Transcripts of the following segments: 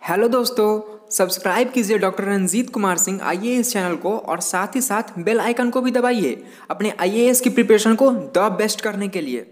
Hello दोस्तों, subscribe कीजिए doctor Ranjit Kumar Singh IAS channel को और साथ ही साथ बेल आइकन को भी दबाइए अपने आईएएस की प्रिपरेशन को द बेस्ट करने के लिए।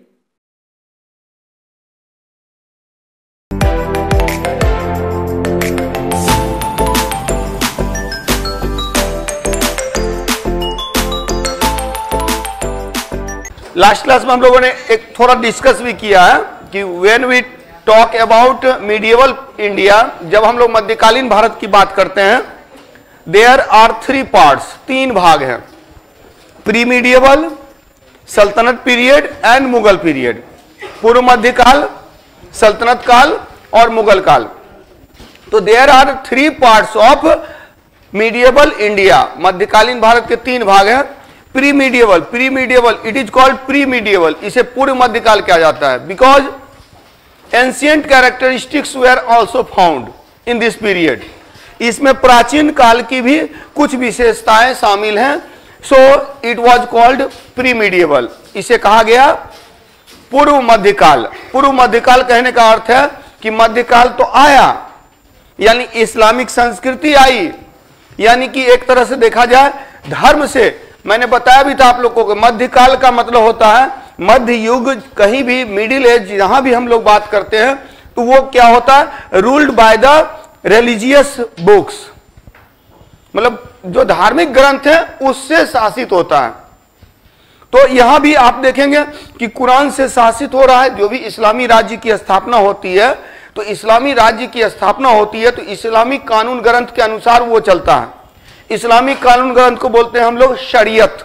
लास्ट क्लास में हम लोगों ने एक थोड़ा डिस्कस भी किया है कि when we talk about medieval India, जब हम लोग मध्यकालीन भारत की बात करते हैं, देयर आर 3 पार्ट्स, 3 भाग हैं, pre medieval, sultanate period and Mughal period. पूर्व मध्यकाल, सल्तनत काल और मुगल काल। तो there are 3 parts of medieval India. मध्यकालीन भारत के 3 भाग हैं। Pre medieval, it is called pre medieval, इसे पूर्व मध्यकाल कहा जाता है, because ancient characteristics were also found in this period. इसमें प्राचीन काल की भी कुछ विशेषताएं शामिल हैं, so it was called pre medieval. इसे कहा गया पूर्व मध्यकाल। पूर्व मध्यकाल कहने का अर्थ है कि मध्यकाल तो आया, यानी इस्लामिक संस्कृति आई, यानी कि एक तरह से देखा जाए धर्म से। मैंने बताया भी था आप लोगों को, मध्यकाल का मतलब होता है मध्य युग। कहीं भी मिडिल एज जहां भी हम लोग बात करते हैं तो वो क्या होता है, ruled by the religious books, मतलब जो धार्मिक ग्रंथ है उससे शासित होता है। तो यहां भी आप देखेंगे कि कुरान से शासित हो रहा है। जो भी इस्लामी राज्य की स्थापना होती है, तो इस्लामी राज्य की स्थापना होती है तो इस्लामिक कानून ग्रंथ के अनुसार वो चलता है। इस्लामिक कानून ग्रंथ को बोलते हैं हम लोग शरीयत।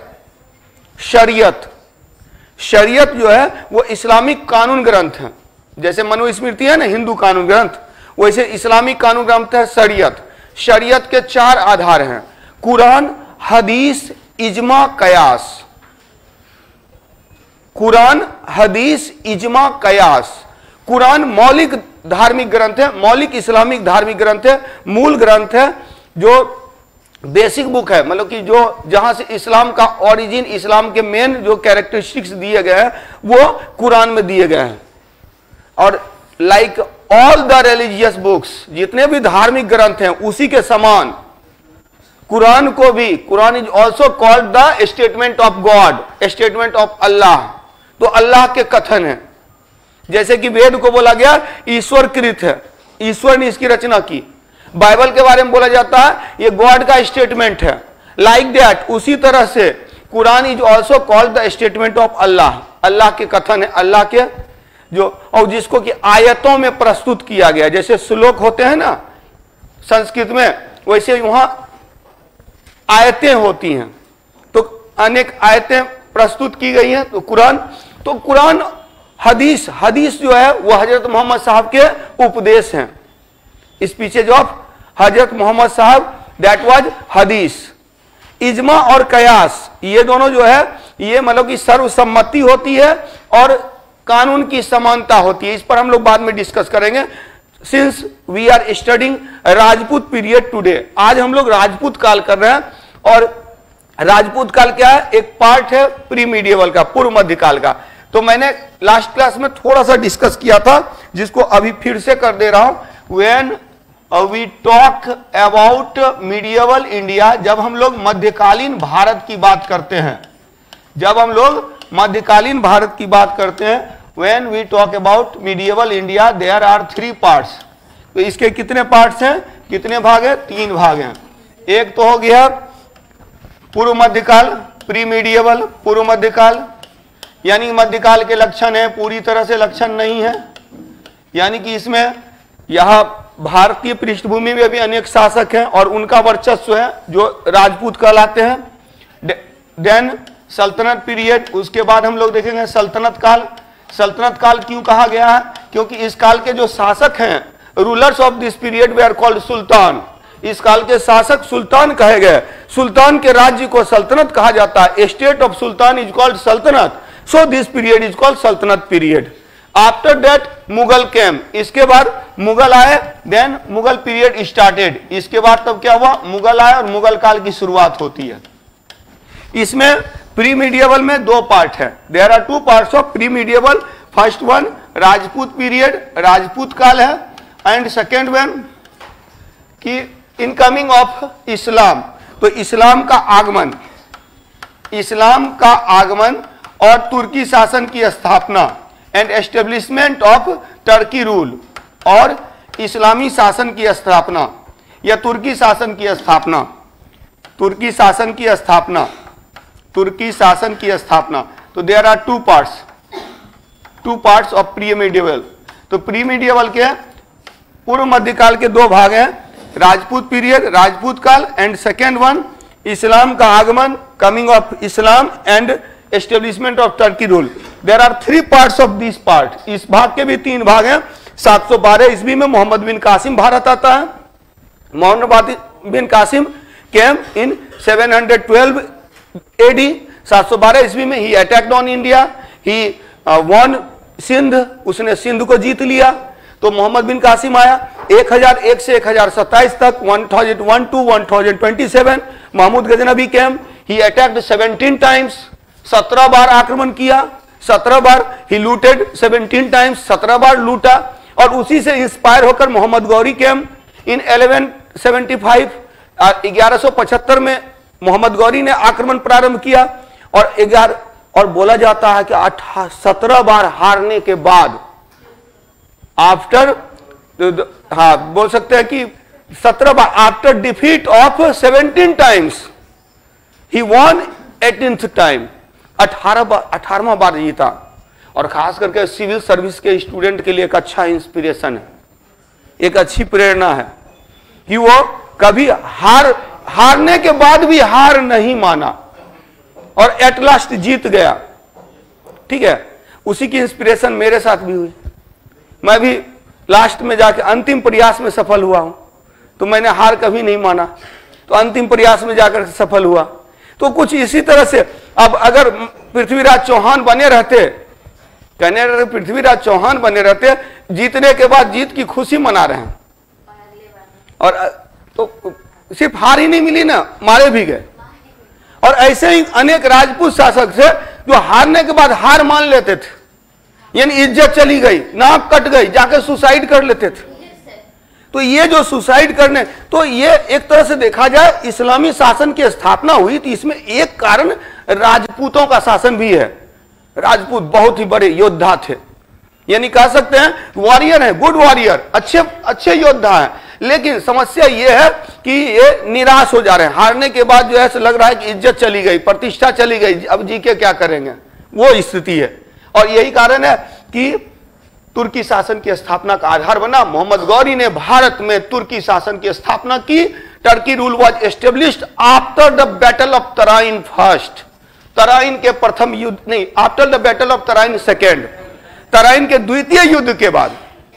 शरीयत जो है वो इस्लामिक कानून ग्रंथ है। जैसे मनुस्मृति है ना हिंदू कानून ग्रंथ, वैसे इस्लामिक कानून ग्रंथ है शरीयत। शरीयत के 4 आधार हैं, कुरान, हदीस, इजमा, कयास। कुरान, हदीस, इजमा, कयास। कुरान मौलिक धार्मिक ग्रंथ है, मौलिक इस्लामिक धार्मिक ग्रंथ है, मूल ग्रंथ है, जो बेसिक बुक है, मतलब कि जो जहां से इस्लाम का ओरिजिन, इस्लाम के मेन जो कैरेक्टरिस्टिक्स दिए गए हैं वो कुरान में दिए गए हैं। और like all the religious books, जितने भी धार्मिक ग्रंथ हैं उसी के समान कुरान को भी, Quran is also called the statement of God, statement of Allah. तो अल्लाह के कथन है। जैसे कि वेद को बोला गया ईश्वर कृत है, ईश्वर ने इसकी रचना की। बाइबल के बारे में बोला जाता है ये गॉड का स्टेटमेंट है। लाइक दैट, उसी तरह से Quran is also called the statement of Allah. Allah के कथन है, अल्लाह के जो, और जिसको कि आयतों में प्रस्तुत किया गया। जैसे श्लोक होते हैं ना संस्कृत में, वैसे वहां आयतें होती हैं, तो अनेक आयतें प्रस्तुत की गई हैं। तो कुरान, हदीस जो है वो हजरत मोहम्मद साहब के उपदेश हैं। स्पीचेज ऑफ हजरत मोहम्मद साहब, दैट वाज हदीस। इजमा और कयास, ये दोनों जो है ये मतलब कि सर्वसम्मति होती है और कानून की समानता होती है। इस पर हम लोग बाद में डिस्कस करेंगे। Since we are studying Rajput period today, आज हम लोग राजपूत काल कर रहे हैं। और राजपूत काल क्या है, एक पार्ट है प्री मीडिएवल का, पूर्व मध्यकाल का। तो मैंने लास्ट क्लास में थोड़ा सा डिस्कस किया था, जिसको अभी फिर से कर दे रहा हूं। When we talk about medieval India, जब हम लोग मध्यकालीन भारत की बात करते हैं, जब हम लोग मध्यकालीन भारत की बात करते हैं, when we talk about medieval India, there are 3 parts. तो इसके कितने पार्ट्स हैं, कितने भाग हैं? 3 भाग हैं। एक तो हो गया पूर्व मध्यकाल, प्री मीडिएवल, पूर्व मध्यकाल, यानी मध्यकाल के लक्षण है, पूरी तरह से लक्षण नहीं है, यानी कि इसमें यहां भारतीय पृष्ठभूमि में भी अनेक शासक हैं और उनका वर्चस्व है जो राजपूत कहलाते हैं। देन सल्तनत पीरियड, उसके बाद हम लोग देखेंगे सल्तनत काल। सल्तनत काल क्यों कहा गया है, क्योंकि इस काल के जो शासक हैं, rulers of this period they are called sultan. इस काल के शासक सुल्तान कहे गए। सुल्तान के राज्य को सल्तनत कहा जाता है। State of sultan is called sultanate, so this period is called sultanate period. After that Mughal came, इसके बाद मुगल आए, देन मुगल पीरियड स्टार्टेड। इसके बाद तब क्या हुआ, मुगल आए और मुगल काल की शुरुआत होती है। इसमें प्री मीडिएवल में 2 पार्ट है। There are 2 parts of pre medieval. First one Rajput period, Rajput काल है, एंड सेकेंड वन कि इनकमिंग ऑफ इस्लाम, तो इस्लाम का आगमन, इस्लाम का आगमन और तुर्की शासन की स्थापना and establishment of Turkey rule, और इस्लामी शासन की स्थापना या तुर्की शासन की स्थापना, तुर्की शासन की स्थापना, तुर्की शासन की स्थापना। तो there are two parts of pre medieval. तो प्री मीडिएवल के पूर्व मध्यकाल के दो भाग हैं, राजपूत पीरियड, राजपूत काल, एंड सेकेंड वन इस्लाम का आगमन, coming of Islam and establishment of Turkey rule. There are three parts of this part. इस भाग के भी तीन भाग हैं। 712 ईस्वी में मोहम्मद बिन कासिम भारत आता है। मोहम्मद बिन कासिम केम इन 712 AD। 712 ईस्वी में ही attacked on India, he won Sindh, उसने सिंध को जीत लिया। तो मोहम्मद बिन कासिम आया 1001 से 1027 तक, 1001 to 1027। Mahmud Ghaznavi came, he attacked 17 times, 17 बार आक्रमण किया, 17 बार ही लूटेड 17 टाइम्स, 17 बार लूटा। और उसी से इंस्पायर होकर मोहम्मद गौरी केम इन 1175, 1175 में मोहम्मद गौरी ने आक्रमण प्रारंभ किया। और बोला जाता है कि 17 बार हारने के बाद, आफ्टर, हाँ बोल सकते हैं कि 17 बार, after defeat of 17 times he won 18th time, 18वां बार जीता। और खास करके सिविल सर्विस के स्टूडेंट के लिए एक अच्छा इंस्पिरेशन है, एक अच्छी प्रेरणा है कि वो कभी हारने के बाद भी हार नहीं माना और एट लास्ट जीत गया। ठीक है, उसी की इंस्पिरेशन मेरे साथ भी हुई। मैं भी लास्ट में जाके अंतिम प्रयास में सफल हुआ हूं। तो मैंने हार कभी नहीं माना, तो अंतिम प्रयास में जाकर सफल हुआ। तो कुछ इसी तरह से अब अगर पृथ्वीराज चौहान बने रहते, कहने रहे पृथ्वीराज चौहान बने रहते, जीतने के बाद जीत की खुशी मना रहे हैं, और तो सिर्फ हार ही नहीं मिली ना, मारे भी गए। और ऐसे ही अनेक राजपूत शासक थे जो हारने के बाद हार मान लेते थे, यानी इज्जत चली गई, नाक कट गई, जाकर सुसाइड कर लेते थे। तो ये जो सुसाइड करने, तो ये एक तरह से देखा जाए इस्लामी शासन की स्थापना हुई, तो इसमें एक कारण राजपूतों का शासन भी है। राजपूत बहुत ही बड़े योद्धा थे, यानी कह सकते हैं वॉरियर है, गुड वॉरियर, अच्छे योद्धा है। लेकिन समस्या यह है कि ये निराश हो जा रहे हैं, हारने के बाद जो है लग रहा है कि इज्जत चली गई, प्रतिष्ठा चली गई, अब जी के क्या करेंगे, वो स्थिति है। और यही कारण है कि तुर्की शासन की स्थापना का आधार बना। मोहम्मद गौरी ने भारत में तुर्की शासन की स्थापना की। Turkey rule was established after the battle of Tarain first, Tarain के प्रथम युद्ध नहीं, after the battle of Tarain second, Tarain के द्वितीय युद्ध के बाद,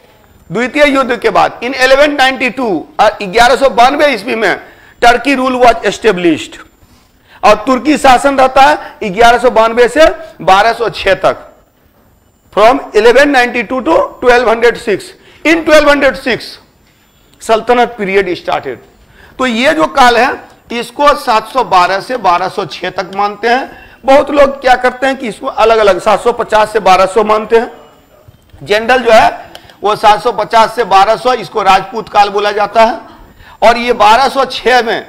इन 1192 1192 ईस्वी में टर्की रूल वॉज एस्टेब्लिश्ड। और तुर्की शासन रहता है 1192 से 1206 तक, फ्रॉम 1192 टू 1206। इन 1206 सल्तनत पीरियड स्टार्टेड। तो ये जो काल है इसको 712 से 1206 तक मानते हैं। बहुत लोग क्या करते हैं कि इसको अलग अलग 750 से 1200 मानते हैं। जनरल जो है वो 750 से 1200, इसको राजपूत काल बोला जाता है। और ये 1206 में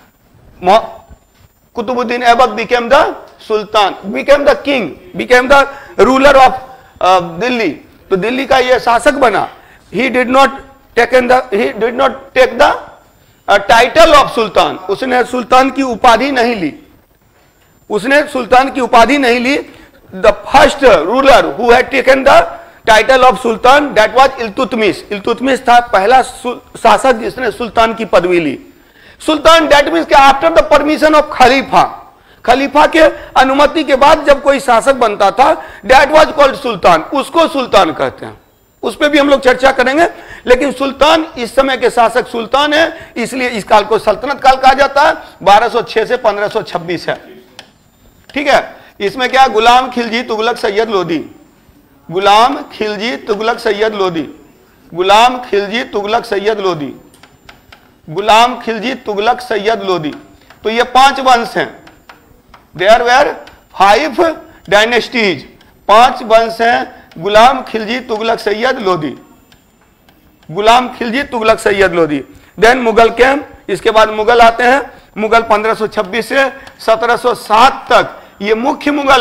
Qutubuddin Aibak became the sultan, became the king, became the ruler of Delhi. तो दिल्ली का ये शासक बना। He did not take the title of sultan, उसने सुल्तान की उपाधि नहीं ली, उसने सुल्तान की उपाधि नहीं ली। The first ruler who had taken the title of sultan that was Iltutmish. Iltutmish था पहला शासक जिसने सुल्तान की पदवी ली। Sultan that means after the permission of Khalifa, खलीफा के अनुमति के बाद जब कोई शासक बनता था, दैट वाज कॉल्ड सुल्तान, उसको सुल्तान कहते हैं। उस पर भी हम लोग चर्चा करेंगे। लेकिन सुल्तान, इस समय के शासक सुल्तान है, इसलिए इस काल को सल्तनत काल कहा जाता है। 1206 से 1526 है। ठीक है, इसमें क्या, गुलाम खिलजी तुगलक सैयद लोदी, गुलाम खिलजी तुगलक सैयद लोदी, गुलाम खिलजी तुगलक सैयद लोदी, गुलाम खिलजी तुगलक सैयद लोदी। तो ये 5 वंश हैं। देयर वेर 5 डायनेस्टीज, 5 वंश हैं। गुलाम खिलजी तुगलक सैयद लोदी, गुलाम खिलजी तुगलक सैयद लोदी। देन मुगल केम, इसके बाद मुगल आते हैं। मुगल 1526 से 1707 तक ये मुख्य मुगल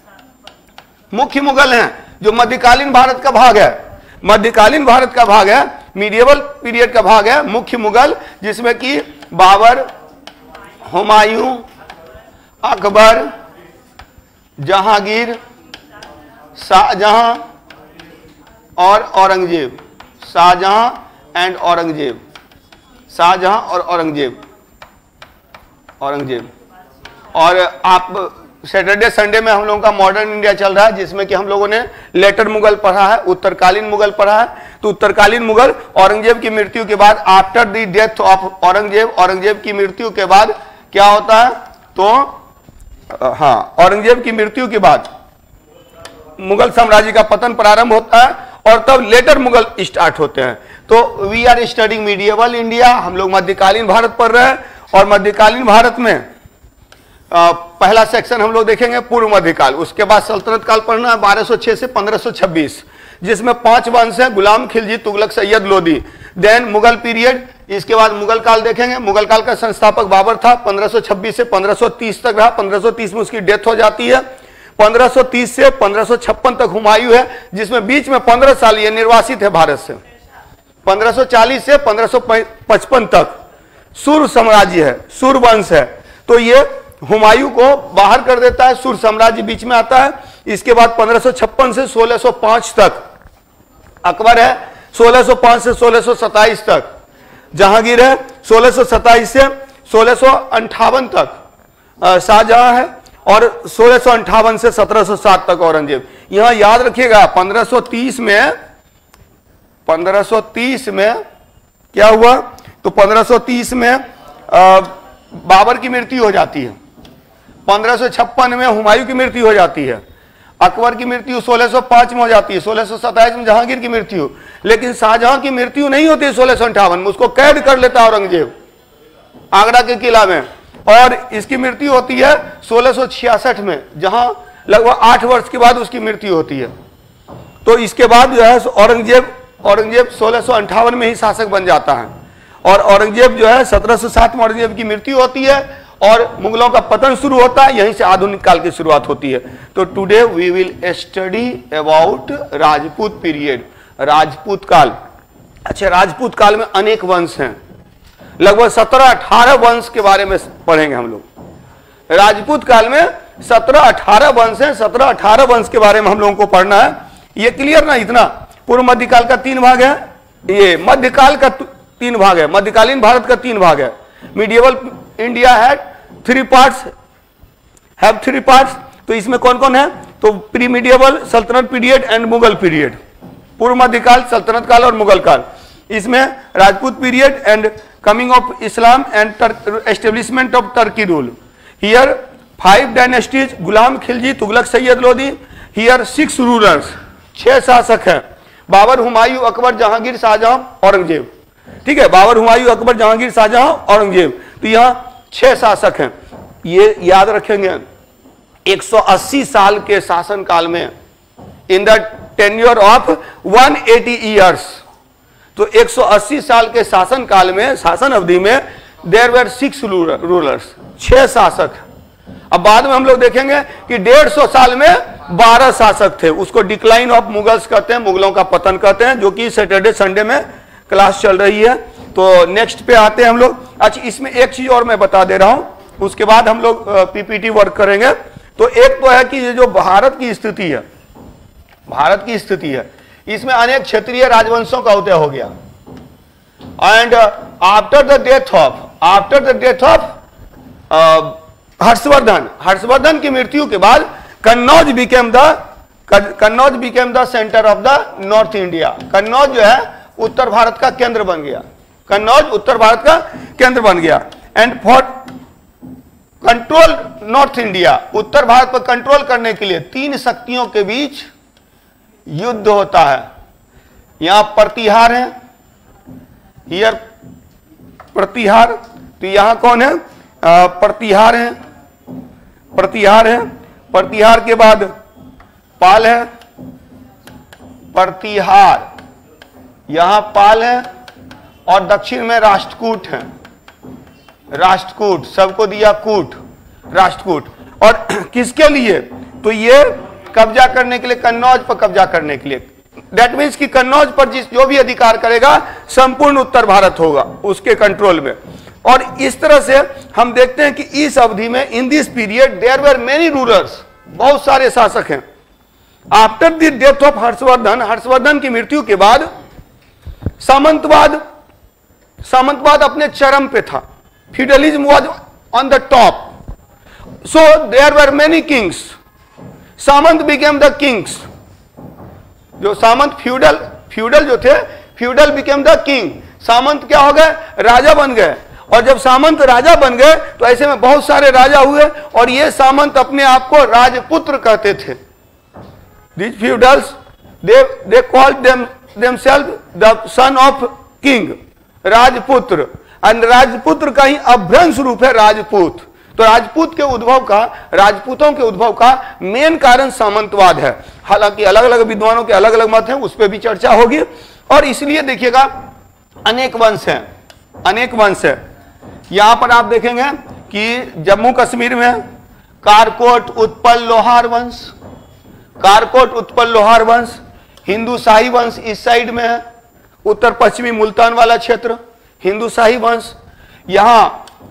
हैं जो मध्यकालीन भारत का भाग है, मध्यकालीन भारत का भाग है, मीडिएवल पीरियड का भाग है मुख्य मुगल, जिसमें कि बाबर, हुमायूं, अकबर, जहांगीर, शाहजहां और औरंगजेब। शाहजहां एंड औरंगजेब, शाहजहां और औरंगजेब। और आप सैटरडे संडे में हम लोगों का मॉडर्न इंडिया चल रहा है, जिसमें कि हम लोगों ने लेटर मुगल पढ़ा है, उत्तरकालीन मुगल पढ़ा है। तो उत्तरकालीन मुगल औरंगजेब की मृत्यु के बाद, after the death of Aurangzeb की मृत्यु के बाद क्या होता है, तो हाँ, औरंगजेब की मृत्यु के बाद मुगल साम्राज्य का पतन प्रारंभ होता है और तब लेटर मुगल स्टार्ट होते हैं। तो we are studying medieval India, हम लोग मध्यकालीन भारत पढ़ रहे हैं। और मध्यकालीन भारत में पहला सेक्शन हम लोग देखेंगे पूर्व मध्यकाल, उसके बाद सल्तनत काल पढ़ना है 1206 से 1526, जिसमें 5 वंश हैं, गुलाम खिलजी, तुगलक, सैयद, लोदी। देन मुगल पीरियड, इसके बाद मुगल काल देखेंगे। मुगल काल का संस्थापक बाबर था, 1526 से 1530 तक रहा, 1530 में उसकी डेथ हो जाती है। 1530 से 1556 तक हुमायूं है, जिसमें बीच में 15 साल ये निर्वासित है भारत से। 1540 से 1555 तक सुर साम्राज्य है, सुर वंश है, तो ये हुमायूं को बाहर कर देता है, सुर साम्राज्य बीच में आता है। इसके बाद 1556 से 1605 तक अकबर है, 1605 से 1627 तक जहांगीर है, 1627 से 1658 तक शाहजहां है, और 1658 से 1707 तक औरंगजेब। यहां याद रखिएगा 1530 में क्या हुआ, तो 1530 में बाबर की मृत्यु हो जाती है, 1556 में हुमायूं की मृत्यु हो जाती है, अकबर की मृत्यु 1605 में हो जाती है, 1627 में जहांगीर की मृत्यु। लेकिन शाहजहां की मृत्यु नहीं होती है 1658 में, उसको कैद कर लेता औरंगजेब आगरा के किला में, और इसकी मृत्यु होती है 1666 में, जहां लगभग 8 वर्ष के बाद उसकी मृत्यु होती है। तो इसके बाद जो है औरंगजेब 1658 में ही शासक बन जाता है, और औरंगजेब जो है 1707 में औरंगजेब की मृत्यु होती है और मुगलों का पतन शुरू होता है, यहीं से आधुनिक काल की शुरुआत होती है। तो today we will study about Rajput period, Rajput काल। अच्छा, राजपूत काल में अनेक वंश हैं, लगभग 17-18 वंश के बारे में पढ़ेंगे हम लोग। राजपूत काल में 17-18 वंश हैं, 17-18 वंश के बारे में हम लोगों को पढ़ना है। ये क्लियर ना? इतना पूर्व मध्यकाल का 3 भाग है, ये मध्यकाल का 3 भाग है, मध्यकालीन भारत का 3 भाग है। मीडिएवल इंडिया है 3 पार्ट्स, हैव 3 पार्ट्स। तो इसमें कौन कौन है, तो pre medieval, sultanate period and Mughal period, पूर्व मध्यकाल, सल्तनत काल और मुगल काल। इसमें Rajput period and coming of Islam and establishment of Turkey rule. Here 5 dynasties, Ghulam Khilji, Tughlaq, Sayyid, Lodi. Here 6 rulers, 6 शासक हैं, बाबर, हुमायूं, अकबर, जहांगीर, शाहजहां, औरंगजेब। ठीक है, बाबर, हुमायूं, अकबर, जहांगीर, शाहजहां, औरंगजेब। तो यहां 6 शासक हैं, ये याद रखेंगे। 180 साल के शासन काल में, in the tenure of 180 years, तो 180 साल के शासन काल में, शासन अवधि में देयर वर 6 रूलर्स, 6 शासक। अब बाद में हम लोग देखेंगे कि 150 साल में 12 शासक थे, उसको डिक्लाइन ऑफ मुगल्स कहते हैं, मुगलों का पतन कहते हैं, जो कि सैटरडे संडे में क्लास चल रही है। तो नेक्स्ट पे आते हैं हम लोग। अच्छा, इसमें एक चीज और मैं बता दे रहा हूं, उसके बाद हम लोग पीपीटी वर्क करेंगे। तो एक तो है कि ये जो भारत की स्थिति है, भारत की स्थिति है, इसमें अनेक क्षेत्रीय राजवंशों का उदय हो गया। And after the death of Harshavardhan की मृत्यु के बाद Kannauj became the centre of the north India. Kannauj जो है उत्तर भारत का केंद्र बन गया, कन्नौज उत्तर भारत का केंद्र बन गया। And for control north India, उत्तर भारत पर कंट्रोल करने के लिए 3 शक्तियों के बीच युद्ध होता है। यहां प्रतिहार है, हियर प्रतिहार, तो यहां कौन है, प्रतिहार है, प्रतिहार है, प्रतिहार के बाद पाल है, प्रतिहार, यहां पाल है, और दक्षिण में राष्ट्रकूट है, राष्ट्रकूट, सबको दिया कूट, राष्ट्रकूट। और किसके लिए? तो ये कब्जा करने के लिए, कन्नौज पर कब्जा करने के लिए। दैट मीन्स कि कन्नौज पर जो भी अधिकार करेगा संपूर्ण उत्तर भारत होगा उसके कंट्रोल में। और इस तरह से हम देखते हैं कि इस अवधि में, in this period there were many rulers, बहुत सारे शासक हैं। After the death of Harshavardhan, Harshavardhan की मृत्यु के बाद सामंतवाद अपने चरम पे था। Feudalism was on the top, so there were many kings, सामंत बिकेम द किंग्स। जो सामंत फ्यूडल जो थे, फ्यूडल बिकेम द किंग, सामंत क्या हो गए? राजा बन गए। और जब सामंत राजा बन गए तो ऐसे में बहुत सारे राजा हुए और ये सामंत अपने आप को राजपुत्र कहते थे। These feudals, they called themselves the son of king, राजपुत्र। और राजपुत्र का ही अभ्रंश रूप है राजपूत। तो राजपूतों के उद्भव का मेन कारण सामंतवाद है। हालांकि अलग अलग विद्वानों के अलग अलग मत हैं, उस पर भी चर्चा होगी। और इसलिए देखिएगा अनेक वंश हैं, अनेक वंश है। यहां पर आप देखेंगे कि जम्मू कश्मीर में कारकोट, उत्पल, लोहार वंश, कारकोट, उत्पल, लोहार वंश। हिंदू शाही वंश इस साइड में है, उत्तर पश्चिमी मुल्तान वाला क्षेत्र हिंदू शाही वंश। यहां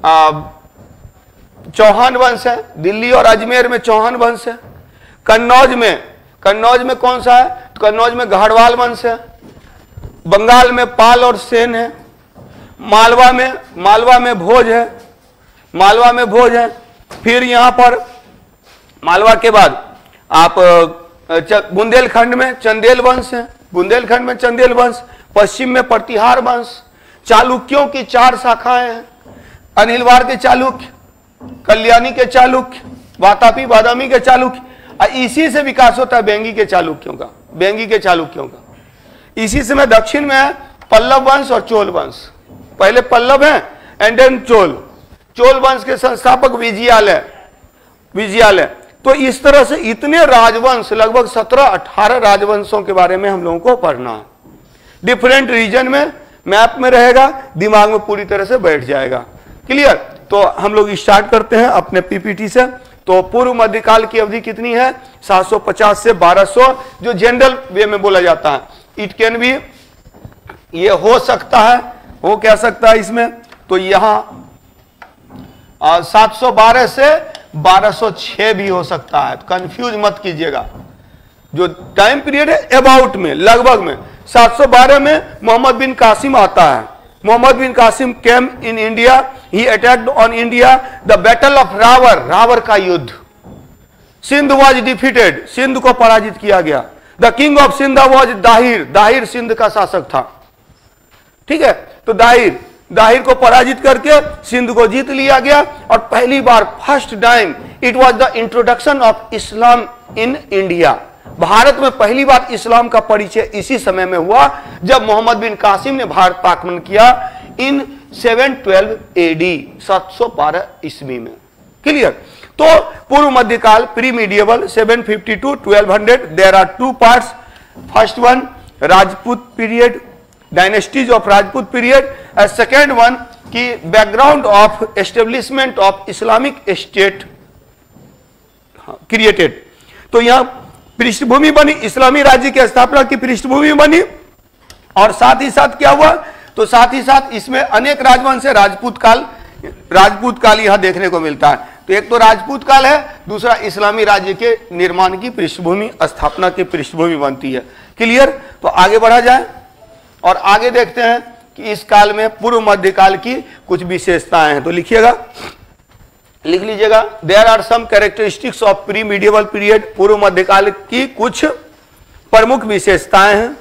चौहान वंश है, दिल्ली और अजमेर में चौहान वंश है। कन्नौज में कौन सा है? तो कन्नौज में गढ़वाल वंश है। बंगाल में पाल और सेन है। मालवा में भोज है, फिर यहां पर मालवा के बाद आप बुंदेलखंड में चंदेल वंश है, पश्चिम में प्रतिहार वंश। चालुक्यों की 4 शाखाएं हैं, अनिलवार के चालुक्य, कल्याणी के चालुक्य, वातापी बादामी के चालुक्य। इसी से विकास होता है बेंगी के चालुक्यों का। इसी समय दक्षिण में है पल्लव वंश और चोल वंश। पहले पल्लव है एंड देन चोल वंश के संस्थापक विजयालय। तो इस तरह से इतने राजवंश, लगभग 17-18 राजवंशों के बारे में हम लोगों को पढ़ना है। डिफरेंट रीजन में मैप में रहेगा, दिमाग में पूरी तरह से बैठ जाएगा। क्लियर? तो हम लोग स्टार्ट करते हैं अपने पीपीटी से। तो पूर्व मध्यकाल की अवधि कितनी है? 750 से 1200, जो जनरल वे में बोला जाता है। इट कैन बी, ये हो सकता है, हो क्या सकता है इसमें? तो यहां 712 से 1206 भी हो सकता है, कंफ्यूज मत कीजिएगा। जो टाइम पीरियड है अबाउट में, लगभग में 712 में मोहम्मद बिन कासिम आता है। Mohammad bin Qasim came in India, he attacked on India, the battle of Rawar का युद्ध। सिंध वाज डिफीटेड, सिंध को पराजित किया गया। The king of Sindh was Dahir Sindh का शासक था। ठीक है, तो दाहिर को पराजित करके सिंध को जीत लिया गया। और पहली बार, first time, it was the introduction of Islam in India. भारत में पहली बार इस्लाम का परिचय इसी समय में हुआ जब मोहम्मद बिन कासिम ने भारत पर आक्रमण किया इन 712 एडी, 712 ईस्वी में। क्लियर? तो पूर्व मध्यकाल, pre medieval, 750 to 1200, there are 2 parts. First one Rajput period, dynasties of Rajput period. Second one की background of establishment of Islamic state created. तो यहां पृष्ठभूमि बनी, इस्लामी राज्य की स्थापना की पृष्ठभूमि बनी। और साथ ही साथ क्या हुआ? तो साथ ही साथ इसमें अनेक राजवंश है। राजपूत काल यहां देखने को मिलता है। तो एक तो राजपूत काल है, दूसरा इस्लामी राज्य के निर्माण की पृष्ठभूमि, स्थापना की पृष्ठभूमि बनती है। क्लियर? तो आगे बढ़ा जाए और आगे देखते हैं कि इस काल में पूर्व मध्यकाल की कुछ विशेषताएं हैं। तो लिखिएगा, लिख लीजिएगा, there are some characteristics of pre medieval period. पूर्व मध्यकाल की कुछ प्रमुख विशेषताएं हैं,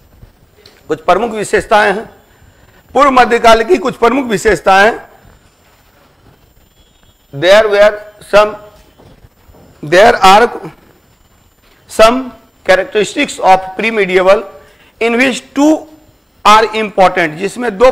पूर्व मध्यकाल की कुछ प्रमुख विशेषताएं। There are some characteristics of pre medieval in which 2 are important, जिसमें 2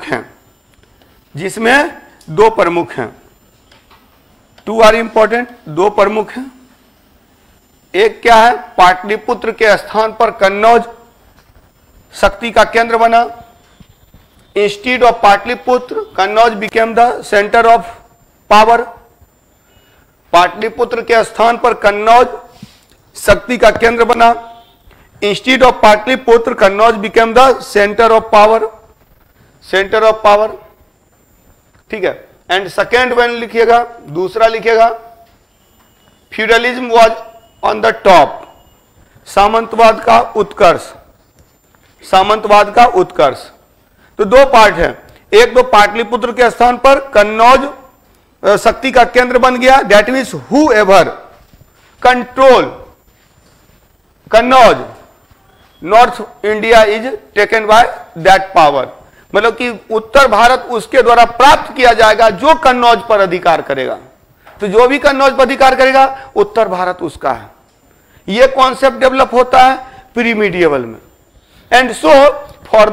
प्रमुख हैं, 2 आर इंपॉर्टेंट, 2 प्रमुख हैं। एक क्या है? पाटलिपुत्र के स्थान पर कन्नौज शक्ति का केंद्र बना। Instead of Pataliputra Kannauj became the centre of power. Pataliputra के स्थान पर कन्नौज शक्ति का केंद्र बना। Instead of Pataliputra Kannauj became the centre of power, centre of power. ठीक है। एंड सेकेंड वन लिखिएगा, दूसरा लिखिएगा, feudalism was on the top, सामंतवाद का उत्कर्ष, सामंतवाद का उत्कर्ष। तो दो पार्ट है, एक तो पाटलिपुत्र के स्थान पर कन्नौज शक्ति का केंद्र बन गया, that means whoever control Kannauj north India is taken by that power, मतलब कि उत्तर भारत उसके द्वारा प्राप्त किया जाएगा जो कन्नौज पर अधिकार करेगा। तो जो भी कन्नौज पर अधिकार करेगा उत्तर भारत उसका है। यह कॉन्सेप्ट डेवलप होता है प्री मीडिएवल में। And so for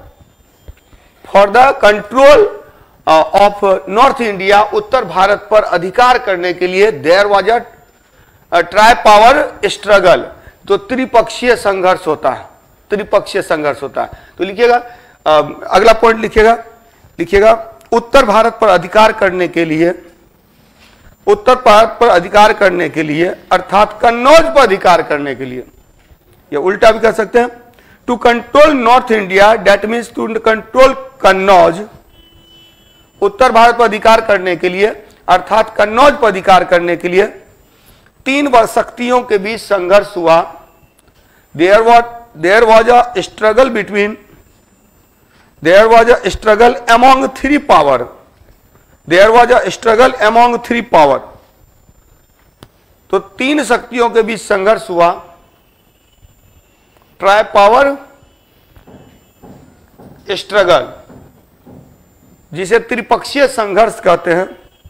the control of north India, उत्तर भारत पर अधिकार करने के लिए there was a tri power struggle, तो त्रिपक्षीय संघर्ष होता है, त्रिपक्षीय संघर्ष होता है। तो लिखिएगा, अगला पॉइंट लिखिएगा, उत्तर भारत पर अधिकार करने के लिए, उत्तर भारत पर अधिकार करने के लिए अर्थात कन्नौज पर अधिकार करने के लिए, या उल्टा भी कर सकते हैं, to control north India that means to control Kannauj, उत्तर भारत पर अधिकार करने के लिए अर्थात कन्नौज पर अधिकार करने के लिए तीन शक्तियों के बीच संघर्ष हुआ। There was a struggle between, there was a struggle among three power, there was a struggle among three power. तो तीन शक्तियों के बीच संघर्ष हुआ, ट्राई पावर स्ट्रगल, जिसे त्रिपक्षीय संघर्ष कहते हैं।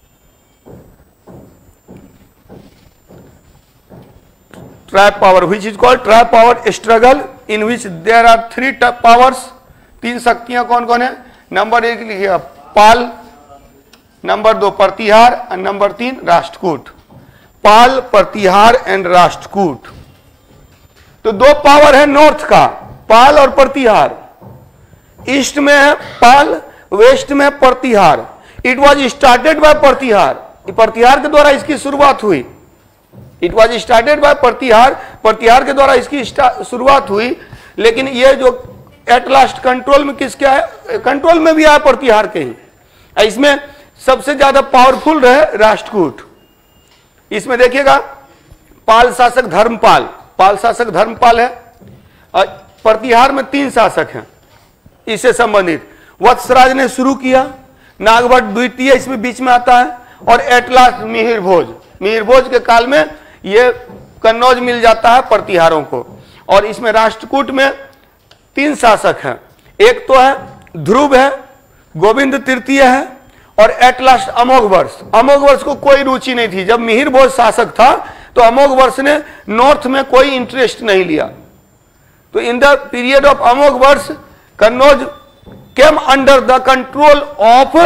Tri power which is called tri power struggle in which there are three powers, तीन शक्तियां कौन कौन है? नंबर एक लिखिए पाल, नंबर दो प्रतिहार और नंबर तीन राष्ट्रकूट। पाल, प्रतिहार एंड राष्ट्रकूट। तो दो पावर है नॉर्थ का, पाल और प्रतिहार। ईस्ट में है पाल, वेस्ट में Pratihara. It was started by Pratihara, Pratihara के द्वारा इसकी शुरुआत हुई। It was started by Pratihara, Pratihara के द्वारा इसकी शुरुआत हुई। लेकिन ये जो एट लास्ट कंट्रोल में किसका है? कंट्रोल में भी आया प्रतिहार के ही। इसमें सबसे ज्यादा पावरफुल रहे राष्ट्रकूट। इसमें देखिएगा पाल शासक धर्मपाल, पाल शासक धर्मपाल है। प्रतिहार में तीन शासक हैं इससे संबंधित। वत्सराज ने शुरू किया, नागभट्ट द्वितीय इसमें बीच में आता है, और एट लास्ट मिहिर भोज, मिहिर भोज के काल में ये कन्नौज मिल जाता है प्रतिहारों को। और इसमें राष्ट्रकूट में तीन शासक हैं, एक तो है ध्रुव है, गोविंद तृतीय है, और एट लास्ट अमोघ वर्ष। अमोघ वर्ष को कोई रुचि नहीं थी। जब मिहिर भोज शासक था तो अमोघ वर्ष ने नॉर्थ में कोई इंटरेस्ट नहीं लिया। तो in the period of Amoghavarsha Kannauj came under the control of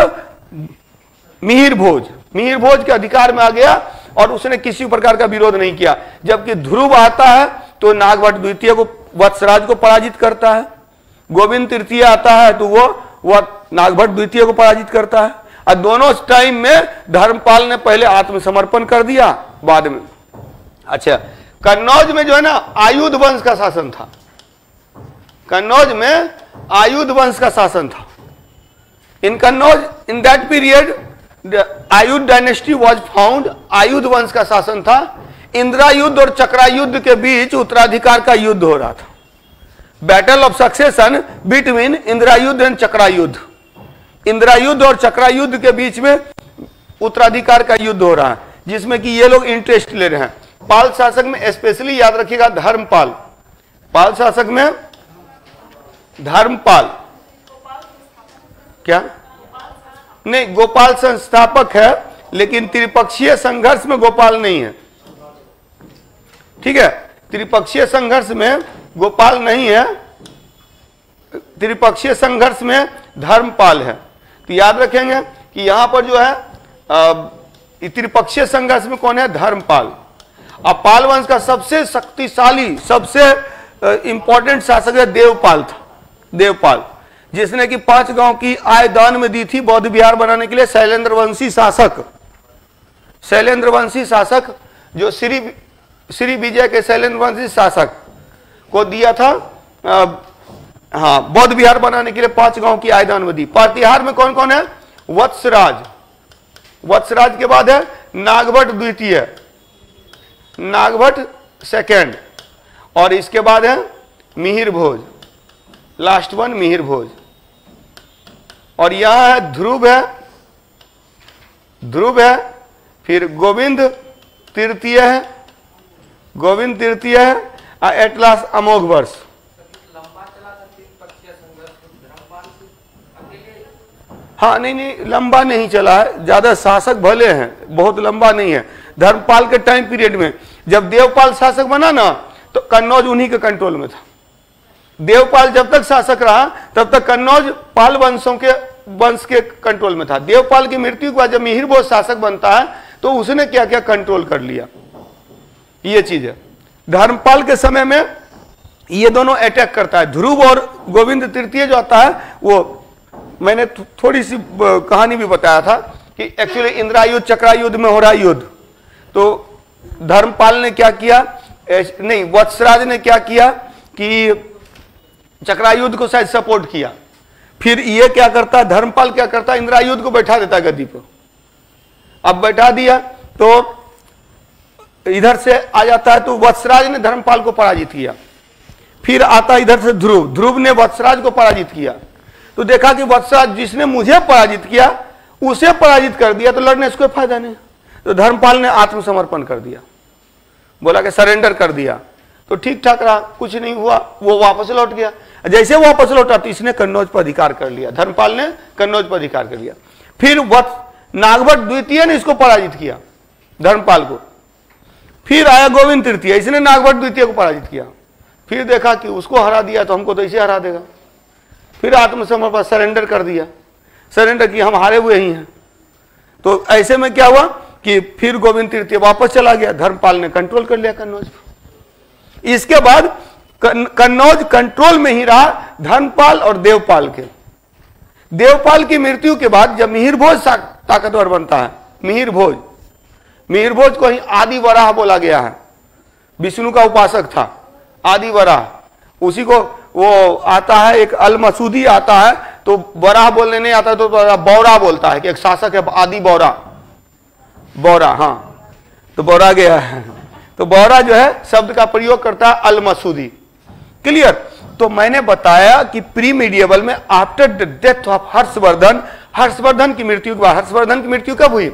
Mihir Bhoj, Mihir Bhoj के अधिकार में आ गया और उसने किसी प्रकार का विरोध नहीं किया। जबकि ध्रुव आता है तो नागभट्ट द्वितीय को, वत्सराज को पराजित करता है। गोविंद तृतीय आता है तो वो नागभट्ट द्वितीय को पराजित करता है। और दोनों टाइम में धर्मपाल ने पहले आत्मसमर्पण कर दिया, बाद में। अच्छा, कन्नौज में जो है ना आयुध वंश का शासन था। कन्नौज में आयुध वंश का शासन था। In Kannauj, in that period Ayudh dynasty was found, Ayudh वंश का शासन था। इंदिरा युद्ध और चक्रा युद्ध के बीच उत्तराधिकार का युद्ध हो रहा था। Battle of succession between Indrayudha and चक्रा युद्ध, इंदिरा युद्ध और चक्रा युद्ध के बीच में उत्तराधिकार का युद्ध हो रहा है, जिसमें कि ये लोग इंटरेस्ट ले रहे हैं। पाल शासक में स्पेशली याद रखिएगा धर्मपाल, पाल शासक में धर्मपाल, क्या नहीं, गोपाल संस्थापक है, लेकिन त्रिपक्षीय संघर्ष में गोपाल नहीं है। ठीक है, त्रिपक्षीय संघर्ष में गोपाल नहीं है, त्रिपक्षीय संघर्ष में धर्मपाल है। तो याद रखेंगे कि यहां पर जो है त्रिपक्षीय संघर्ष में कौन है? धर्मपाल। अब पाल वंश का सबसे शक्तिशाली, सबसे इंपॉर्टेंट शासक है देवपाल था, देवपाल। जिसने कि 5 गांव की आय दान में दी थी बौद्ध विहार बनाने के लिए। शैलेंद्र वंशी शासक जो श्री विजय के शैलेंद्र वंशी शासक को दिया था बौद्ध विहार बनाने के लिए 5 गांव की आय दान में दी। प्रतिहार में कौन कौन है? वत्सराज के बाद है नागभट्ट द्वितीय, नागभट्ट सेकेंड, और इसके बाद है मिहिर भोज, लास्ट वन मिहिर भोज। और यहां है ध्रुव है, फिर गोविंद तृतीय है, एटलास अमोघ वर्ष। हाँ नहीं लंबा नहीं चला है, ज्यादा शासक भले हैं, बहुत लंबा नहीं है। धर्मपाल के टाइम पीरियड में जब देवपाल शासक बना ना तो कन्नौज उन्हीं के कंट्रोल में था। देवपाल जब तक शासक रहा तब तक कन्नौज पाल वंश के कंट्रोल में था। देवपाल की मृत्यु के बाद जब मिहिर भोज शासक बनता है तो उसने क्या क्या कंट्रोल कर लिया, ये चीज है। धर्मपाल के समय में ये दोनों अटैक करता है। ध्रुव और गोविंद तृतीय जो आता है, वो मैंने थोड़ी सी कहानी भी बताया था कि एक्चुअली इंदिरा युद्ध चक्रायुद्ध में हो रहा युद्ध, तो धर्मपाल ने क्या किया, नहीं वत्सराज ने क्या किया कि चक्रायुद्ध को शायद सपोर्ट किया। फिर ये क्या करता, धर्मपाल क्या करता, इंदिरा युद्ध को बैठा देता गद्दी पर। अब बैठा दिया तो इधर से आ जाता है, तो वत्सराज ने धर्मपाल को पराजित किया। फिर आता इधर से ध्रुव ने वत्सराज को पराजित किया। तो देखा कि वत्सराज जिसने मुझे पराजित किया उसे पराजित कर दिया, तो लड़ने से कोई फायदा नहीं। तो धर्मपाल ने आत्मसमर्पण कर दिया, बोला कि सरेंडर कर दिया। तो ठीक ठाक रहा, कुछ नहीं हुआ, वो वापस लौट गया। जैसे वापस लौटा तो इसने कन्नौज पर अधिकार कर लिया, धर्मपाल ने कन्नौज पर अधिकार कर लिया। फिर नागभट्ट द्वितीय ने इसको पराजित किया, धर्मपाल को। फिर आया गोविंद तृतीय, इसने नागभट्ट द्वितीय को पराजित किया। फिर देखा कि उसको हरा दिया तो हमको तो इसे हरा देगा। फिर आत्मसमर्पण सरेंडर कर दिया, सरेंडर किया, हम हारे हुए ही हैं। तो ऐसे में क्या हुआ कि फिर गोविंद तृतीय वापस चला गया, धर्मपाल ने कंट्रोल कर लिया कन्नौज। इसके बाद कन्नौज कंट्रोल में ही रहा धर्मपाल और देवपाल के। देवपाल की मृत्यु के बाद जब मिहिर भोज ताकतवर बनता है, मिहिर भोज को ही आदि वराह बोला गया है, विष्णु का उपासक था आदि वराह। उसी को वो आता है, एक अल मसूदी आता है, तो वराह बोलने नहीं आता तो बौरा बोलता है कि एक शासक है आदि बौरा, हाँ तो बौरा गया है। तो बौरा जो है शब्द का प्रयोग करता है अल मसूदी। क्लियर? तो मैंने बताया कि प्री मीडिएवल में after the death of Harshavardhan की मृत्यु के बाद, हर्षवर्धन की मृत्यु कब हुई?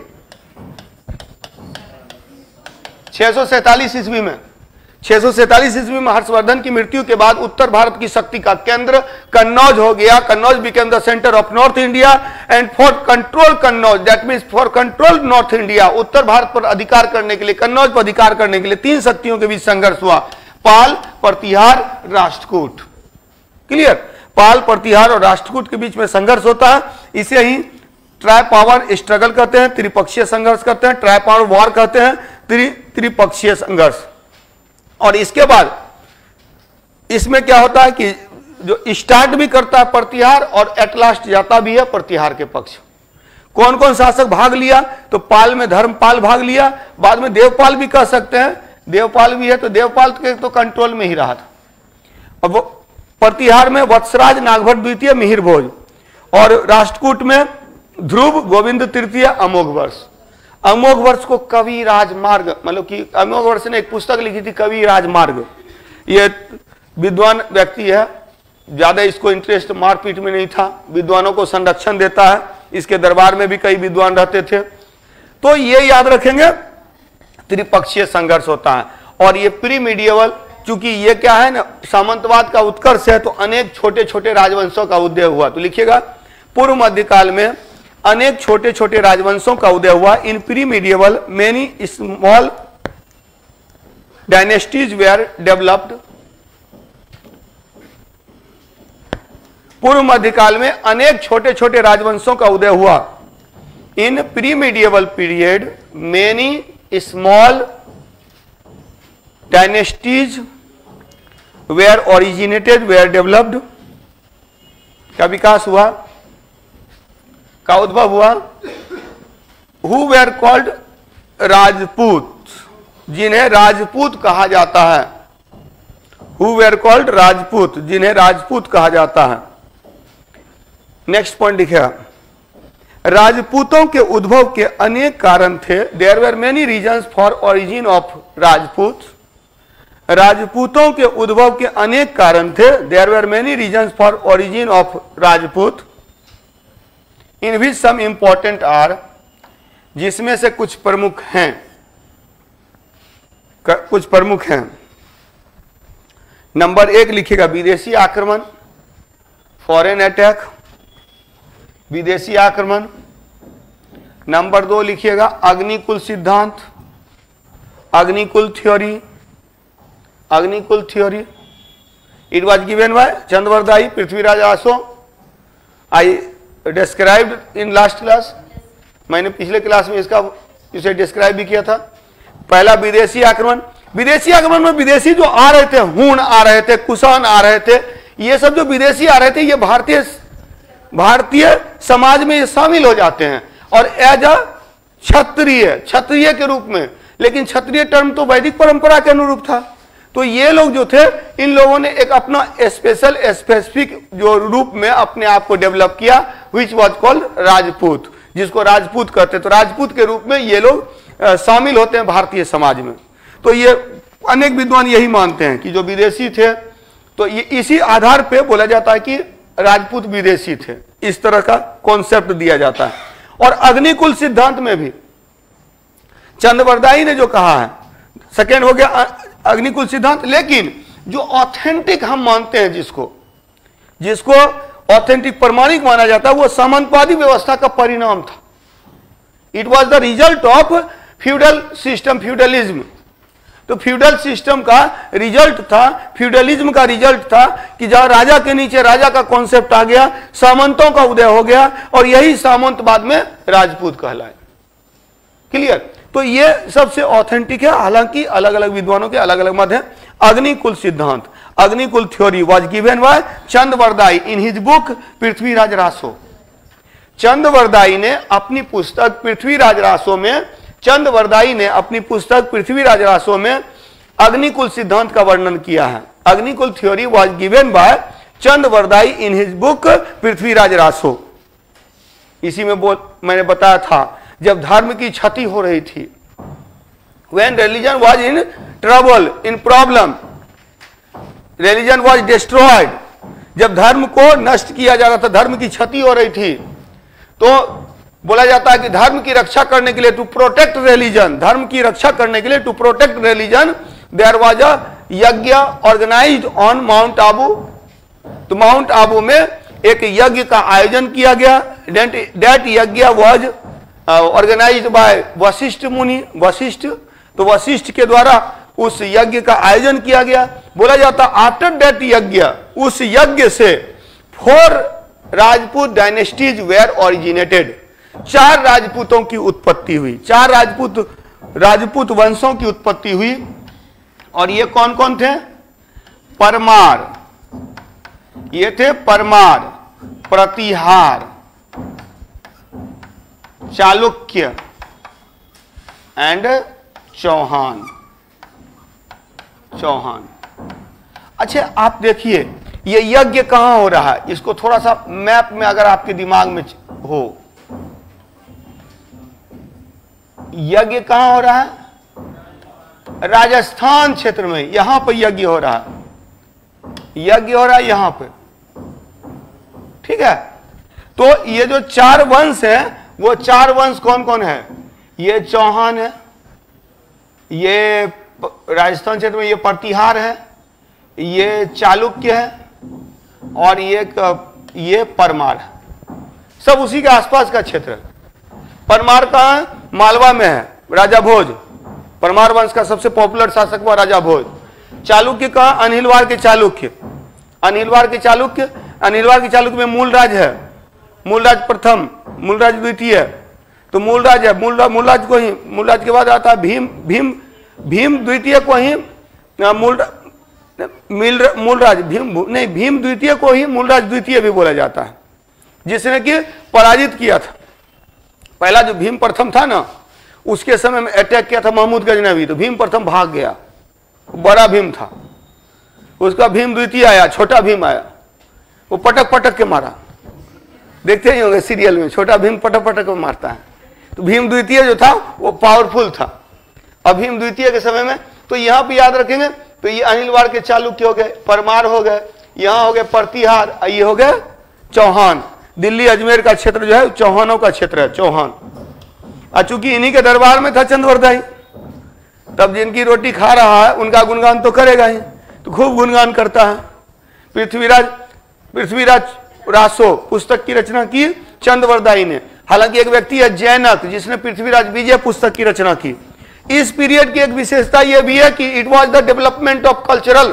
647 ईस्वी में। 647 ईस्वी में हर्षवर्धन की मृत्यु के बाद उत्तर भारत की शक्ति का केंद्र कन्नौज हो गया। Kannauj became the centre of north India and for control Kannauj, that means for control north India, उत्तर भारत पर अधिकार करने के लिए, कन्नौज पर अधिकार करने के लिए 3 शक्तियों के बीच संघर्ष हुआ, पाल, प्रतिहार, राष्ट्रकूट। क्लियर? पाल, प्रतिहार और राष्ट्रकूट के बीच में संघर्ष होता है। इसे ही ट्राई पावर स्ट्रगल कहते हैं, त्रिपक्षीय संघर्ष कहते हैं, ट्राई पावर वॉर कहते हैं, त्रिपक्षीय संघर्ष। और इसके बाद इसमें क्या होता है कि जो स्टार्ट भी करता है प्रतिहार और एट लास्ट जाता भी है प्रतिहार के पक्ष। कौन कौन शासक भाग लिया? तो पाल में धर्मपाल भाग लिया, बाद में देवपाल भी कह सकते हैं, देवपाल भी है, तो देवपाल के तो कंट्रोल में ही रहा था। अब प्रतिहार में वत्सराज, नागभट्ट द्वितीय, मिहिर भोज, और राष्ट्रकूट में ध्रुव, गोविंद तृतीय, अमोघ वर्ष। अमोघ वर्ष को कवि राजमार्ग, मतलब कि अमोघ वर्ष ने एक पुस्तक लिखी थी कवि राजमार्ग। ये विद्वान व्यक्ति है, ज्यादा इसको इंटरेस्ट मारपीट में नहीं था, विद्वानों को संरक्षण देता है, इसके दरबार में भी कई विद्वान रहते थे। तो ये याद रखेंगे त्रिपक्षीय संघर्ष होता है। और ये प्री मीडिएवल, चूंकि ये क्या है ना, सामंतवाद का उत्कर्ष है, तो अनेक छोटे छोटे राजवंशों का उदय हुआ। तो लिखिएगा पूर्व मध्यकाल में अनेक छोटे छोटे राजवंशों का उदय हुआ। In pre medieval many small dynasties were developed. पूर्व मध्यकाल में अनेक छोटे छोटे राजवंशों का उदय हुआ। In pre medieval period many small dynasties were originated were developed का विकास हुआ, का उद्भव हुआ। हु वेर कॉल्ड राजपूत, जिन्हें राजपूत कहा जाता है। हु वेर कॉल्ड राजपूत, जिन्हें राजपूत कहा जाता है। नेक्स्ट पॉइंट लिखेगा, राजपूतों के उद्भव के अनेक कारण थे। There were many reasons for origin of Rajput. राजपूतों के उद्भव के अनेक कारण थे। There were many reasons for origin of Rajput, in which some important are, जिसमें से कुछ प्रमुख हैं, कुछ प्रमुख हैं। नंबर 1 लिखिएगा, विदेशी आक्रमण, फॉरेन अटैक, विदेशी आक्रमण। नंबर 2 लिखिएगा, अग्निकुल सिद्धांत, Agnikul theory, Agnikul theory. It was given by Chandbardai, Prithviraj Raso. I described in last class, मैंने पिछले क्लास में इसे डिस्क्राइब भी किया था। पहला विदेशी आक्रमण। विदेशी आक्रमण में विदेशी जो आ रहे थे, हूण आ रहे थे, कुषाण आ रहे थे, ये सब जो विदेशी आ रहे थे, ये भारतीय समाज में ये शामिल हो जाते हैं और एज अ क्षत्रिय के रूप में। लेकिन क्षत्रिय टर्म तो वैदिक परंपरा के अनुरूप था। तो ये लोग जो थे, इन लोगों ने एक अपना स्पेशल स्पेसिफिक जो रूप में अपने आप को डेवलप किया, विच वॉज कॉल्ड राजपूत, जिसको राजपूत कहते। तो राजपूत के रूप में ये लोग शामिल होते हैं भारतीय समाज में। तो ये अनेक विद्वान यही मानते हैं कि जो विदेशी थे, तो ये इसी आधार पे बोला जाता है कि राजपूत विदेशी थे। इस तरह का कॉन्सेप्ट दिया जाता है। और अग्निकुल सिद्धांत में भी चंद्रवरदाई ने जो कहा है, सेकेंड हो गया अग्निकुल सिद्धांत। लेकिन जो ऑथेंटिक हम मानते हैं, जिसको ऑथेंटिक प्रमाणिक माना जाता है, वो सामंतवादी व्यवस्था का परिणाम था। It was the result of feudal system, feudalism. तो फ्यूडल सिस्टम का रिजल्ट था, फ्यूडलिज्म का रिजल्ट था कि जहां राजा के नीचे राजा का कॉन्सेप्ट आ गया, सामंतों का उदय हो गया, और यही सामंत बाद में राजपूत कहलाए। क्लियर? तो ये सबसे ऑथेंटिक है, हालांकि अलग अलग विद्वानों के अलग अलग मत हैं। अग्निकुल सिद्धांत, Agnikul theory was given by Chandbardai in his book Prithviraj Raso. Chandbardai ने अपनी पुस्तक पृथ्वीराज रासो में, चंद्रवरदाई ने अपनी पुस्तक पृथ्वीराज रासो में अग्निकुल सिद्धांत का वर्णन किया है। Agnikul theory was given by Chandbardai in his book Prithviraj Raso. इसी में मैंने बताया था, जब धर्म की क्षति हो रही थी, when religion was in trouble, in problem, religion was destroyed, जब धर्म को नष्ट किया जा रहा था, धर्म की क्षति हो रही थी, तो बोला जाता है कि धर्म की रक्षा करने के लिए, टू प्रोटेक्ट रिलीजन, धर्म की रक्षा करने के लिए, to protect religion, there was a yagya organized on mount Abu. तो माउंट आबू में एक यज्ञ का आयोजन किया गया। दैट यज्ञ वाज ऑर्गेनाइज्ड बाय वशिष्ठ मुनि, वशिष्ठ। तो वशिष्ठ के द्वारा उस यज्ञ का आयोजन किया गया। बोला जाता आफ्टर दैट यज्ञ, उस यज्ञ से 4 राजपूत डायनेस्टीज वेर ओरिजिनेटेड, 4 राजपूतों की उत्पत्ति हुई, 4 राजपूत वंशों की उत्पत्ति हुई। और ये कौन कौन थे? परमार, ये थे परमार, प्रतिहार, चालुक्य एंड चौहान। अच्छा, आप देखिए ये यज्ञ कहां हो रहा है, इसको थोड़ा सा मैप में अगर आपके दिमाग में हो, यज्ञ कहां हो रहा है? राजस्थान क्षेत्र में, यहां पर यज्ञ हो रहा है, यज्ञ हो रहा है यहां पे। ठीक है? तो ये जो 4 वंश है, वो 4 वंश कौन कौन है? ये चौहान है, ये राजस्थान क्षेत्र में ये प्रतिहार है, ये चालुक्य है, और ये परमार है। सब उसी के आसपास का क्षेत्र है। परमार कहां है? मालवा में है, राजा भोज। परमार वंश का सबसे पॉपुलर शासक हुआ राजा भोज। चालुक्य कहां? अनिलवार के चालुक्य, अनिलवार के चालुक्य, अनिलवार के चालुक्य में मूलराज है, मूलराज प्रथम, मूलराज द्वितीय। तो मूलराज है, मूलराज को ही, मूलराज के बाद आता है भीम द्वितीय को ही मूलराज भीम नहीं, भीम द्वितीय को ही मूलराज द्वितीय भी बोला जाता है, जिसने कि पराजित किया था। पहला जो भीम प्रथम था ना, उसके समय में अटैक किया था महमूद गजनवी, तो भीम प्रथम भाग गया, बड़ा भीम था, उसका भीम द्वितीय आया, छोटा भीम आया, वो पटक पटक के मारा, देखते ही होंगे सीरियल में, छोटा भीम पटक पटक के मारता है। तो भीम द्वितीय जो था वो पावरफुल था। अब भीम द्वितीय के समय में तो यहां पे याद रखेंगे, तो ये अनिलवाड़ के चालुक्य हो गए, परमार हो गए, यहां हो गए प्रतिहार, ये हो गए चौहान। दिल्ली अजमेर का क्षेत्र जो है चौहानों का क्षेत्र है, चौहान। चूंकि इन्हीं के दरबार में था चंद्रवरदाई, तब जिनकी रोटी खा रहा है उनका गुणगान तो करेगा ही, तो खूब गुणगान करता है। पृथ्वीराज रासो पुस्तक की रचना की चंद्रवरदाई ने। हालांकि एक व्यक्ति है जैनक, जिसने पृथ्वीराज विजय पुस्तक की रचना की। इस पीरियड की एक विशेषता यह भी है कि it was the development of cultural,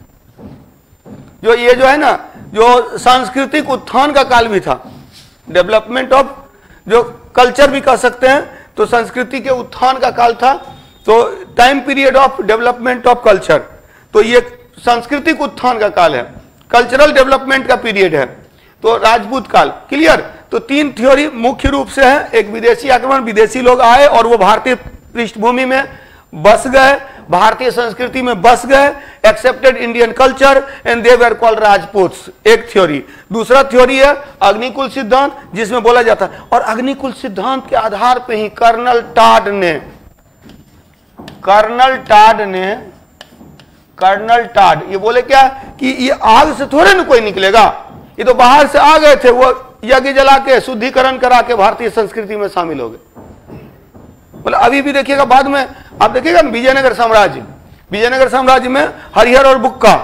ये जो है ना, जो सांस्कृतिक उत्थान का काल भी था, डेवलपमेंट ऑफ, जो कल्चर भी कह सकते हैं, तो संस्कृति के उत्थान का काल था। तो time period of development of culture, तो ये सांस्कृतिक उत्थान का काल है, कल्चरल डेवलपमेंट का पीरियड है। तो राजपूत काल, क्लियर। तो तीन थ्योरी मुख्य रूप से है, एक विदेशी आक्रमण, विदेशी लोग आए और वो भारतीय पृष्ठभूमि में बस गए, भारतीय संस्कृति में बस गए, accepted Indian culture and they were called Rajputs, एक थ्योरी। दूसरा थ्योरी है अग्निकुल सिद्धांत, जिसमें बोला जाता है, और अग्निकुल सिद्धांत के आधार पे ही कर्नल टाड ये बोले क्या कि ये आग से थोड़े ना कोई निकलेगा, ये तो बाहर से आ गए थे, वो यज्ञ जला के शुद्धिकरण करा के भारतीय संस्कृति में शामिल हो गए। मतलब अभी भी देखिएगा, बाद में आप देखिएगा विजयनगर साम्राज्य में हरिहर और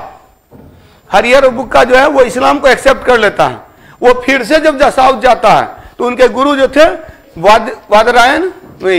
बुक्का जो है वो इस्लाम को एक्सेप्ट कर लेता है। वो फिर से जब साउथ जाता है तो उनके गुरु जो थे वादरायण,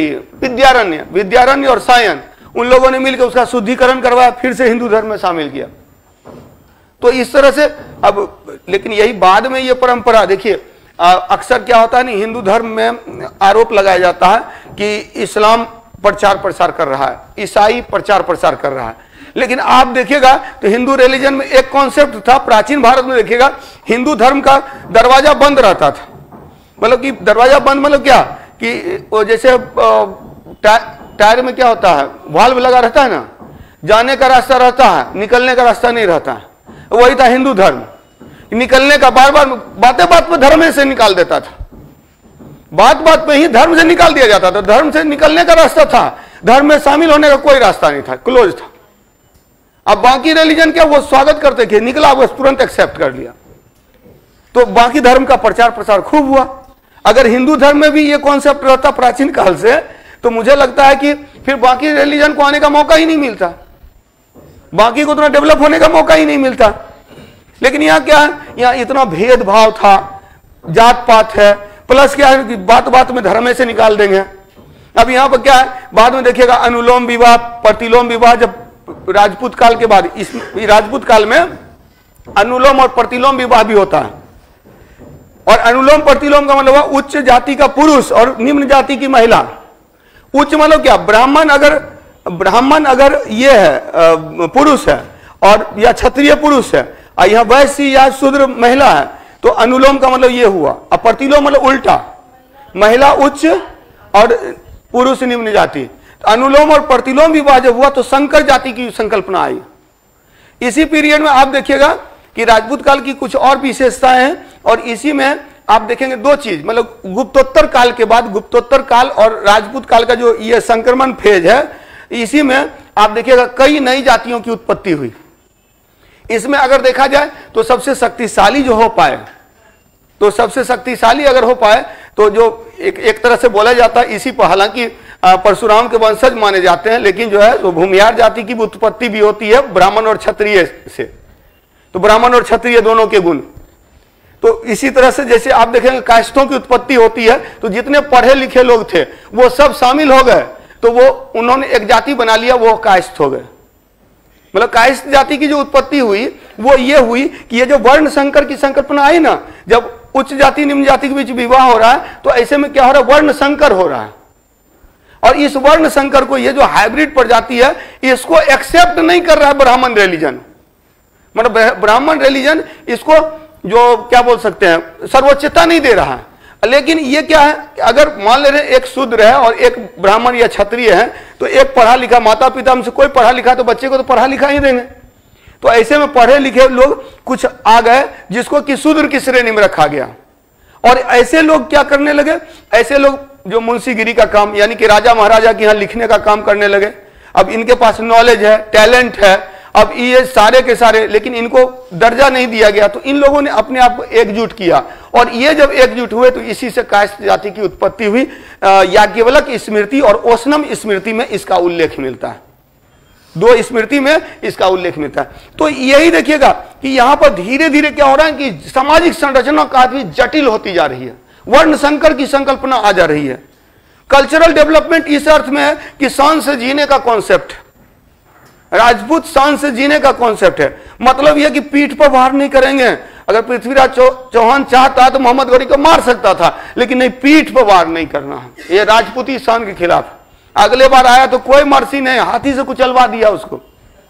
विद्यारण्य और सायन, उन लोगों ने मिलकर उसका शुद्धिकरण करवाया, फिर से हिंदू धर्म में शामिल किया। तो इस तरह से अब, लेकिन यही बाद में ये परंपरा देखिए, अक्सर क्या होता है नहीं, हिंदू धर्म में आरोप लगाया जाता है कि इस्लाम प्रचार प्रसार कर रहा है, ईसाई प्रचार प्रसार कर रहा है। लेकिन आप देखिएगा तो हिंदू रिलीजन में एक कॉन्सेप्ट था, प्राचीन भारत में देखिएगा हिंदू धर्म का दरवाजा बंद रहता था। मतलब कि दरवाजा बंद मतलब क्या कि वो जैसे टायर में क्या होता है, वाल्व लगा रहता है ना, जाने का रास्ता रहता है, निकलने का रास्ता नहीं रहता है। वही था हिंदू धर्म, निकलने का बार बार बात में धर्म से निकाल देता था, बात में ही धर्म से निकाल दिया जाता था। धर्म से निकलने का रास्ता था, धर्म में शामिल होने का कोई रास्ता नहीं था, क्लोज था। अब बाकी रिलीजन क्या, वो स्वागत करते थे, निकला बस तुरंत एक्सेप्ट कर लिया। तो बाकी धर्म का प्रचार प्रसार खूब हुआ। अगर हिंदू धर्म में भी ये कॉन्सेप्ट रहता प्राचीन काल से, तो मुझे लगता है कि फिर बाकी रिलीजन को आने का मौका ही नहीं मिलता, बाकी को उतना डेवलप होने का मौका ही नहीं मिलता। लेकिन यहाँ क्या है, यहाँ इतना भेदभाव था, जात पात है, प्लस क्या है कि बात में धर्म से निकाल देंगे। अब यहाँ पर क्या है, बाद में देखिएगा अनुलोम विवाह, प्रतिलोम विवाह, जब राजपूत काल के बाद, इस राजपूत काल में अनुलोम और प्रतिलोम विवाह भी होता है। और अनुलोम प्रतिलोम का मतलब उच्च जाति का पुरुष और निम्न जाति की महिला। उच्च मतलब क्या, ब्राह्मण अगर ये है पुरुष है और या क्षत्रिय पुरुष है, और यह वैश्य या शूद्र महिला है, तो अनुलोम का मतलब ये हुआ। और प्रतिलोम मतलब उल्टा, महिला उच्च और पुरुष निम्न जाति। अनुलोम और प्रतिलोम विवाह जब हुआ तो संकर जाति की संकल्पना आई। इसी पीरियड में आप देखिएगा कि राजपूत काल की कुछ और विशेषताएं हैं, और इसी में आप देखेंगे दो चीज, मतलब गुप्तोत्तर काल के बाद, गुप्तोत्तर काल और राजपूत काल का जो ये संक्रमण फेज है, इसी में आप देखिएगा कई नई जातियों की उत्पत्ति हुई। इसमें अगर देखा जाए तो सबसे शक्तिशाली जो हो पाए, तो सबसे शक्तिशाली अगर हो पाए तो जो एक तरह से बोला जाता है, इसी पर हालांकि परशुराम के वंशज माने जाते हैं, लेकिन जो है वो भूमिहार जाति की उत्पत्ति भी होती है ब्राह्मण और क्षत्रिय से, तो ब्राह्मण और क्षत्रिय दोनों के गुण। तो इसी तरह से जैसे आप देखेंगे कास्टों की उत्पत्ति होती है, तो जितने पढ़े लिखे लोग थे वो सब शामिल हो गए, तो वो उन्होंने एक जाति बना लिया, वो कास्ट हो गए। मतलब कास्ट जाति की जो उत्पत्ति हुई वो ये हुई कि ये जो वर्ण संकर की संकल्पना आई ना, जब उच्च जाति निम्न जाति के बीच विवाह हो रहा है, तो ऐसे में क्या हो रहा है, वर्ण संकर हो रहा है। और इस वर्ण संकर को, ये जो हाइब्रिड प्रजाति है, इसको एक्सेप्ट नहीं कर रहा है ब्राह्मण रिलीजन। मतलब ब्राह्मण रिलीजन इसको जो क्या बोल सकते हैं, सर्वोच्चता नहीं दे रहा है। लेकिन ये क्या है, अगर मान ले रहे एक शूद्र है और एक ब्राह्मण या क्षत्रिय है, तो एक पढ़ा लिखा, माता पिता में से कोई पढ़ा लिखा तो बच्चे को तो पढ़ा लिखा ही देंगे। तो ऐसे में पढ़े लिखे लोग कुछ आ गए जिसको कि शूद्र की श्रेणी में रखा गया, और ऐसे लोग क्या करने लगे, ऐसे लोग जो मुंशीगिरी का काम, यानी कि राजा महाराजा के यहाँ लिखने का काम करने लगे। अब इनके पास नॉलेज है, टैलेंट है, अब ये सारे के सारे, लेकिन इनको दर्जा नहीं दिया गया, तो इन लोगों ने अपने आप को एकजुट किया, और ये जब एकजुट हुए तो इसी से कायस्थ जाति की उत्पत्ति हुई। याज्ञवल्क स्मृति और ओशनम स्मृति में इसका उल्लेख मिलता है, दो स्मृति में इसका उल्लेख मिलता है। तो यही देखिएगा कि यहां पर धीरे धीरे क्या हो रहा है कि सामाजिक संरचना काफी जटिल होती जा रही है, वर्ण संकर की संकल्पना आ जा रही है। कल्चरल डेवलपमेंट इस अर्थ में है कि शान से जीने का कॉन्सेप्ट, राजपूत शान से जीने का कॉन्सेप्ट है। मतलब यह कि पीठ पर वार नहीं करेंगे। अगर पृथ्वीराज चौहान चाहता तो मोहम्मद गौरी को मार सकता था, लेकिन नहीं, पीठ पर वार नहीं करना है, यह राजपूती शान के खिलाफ। अगले बार आया तो कोई मर्सी नहीं, हाथी से कुचलवा दिया उसको।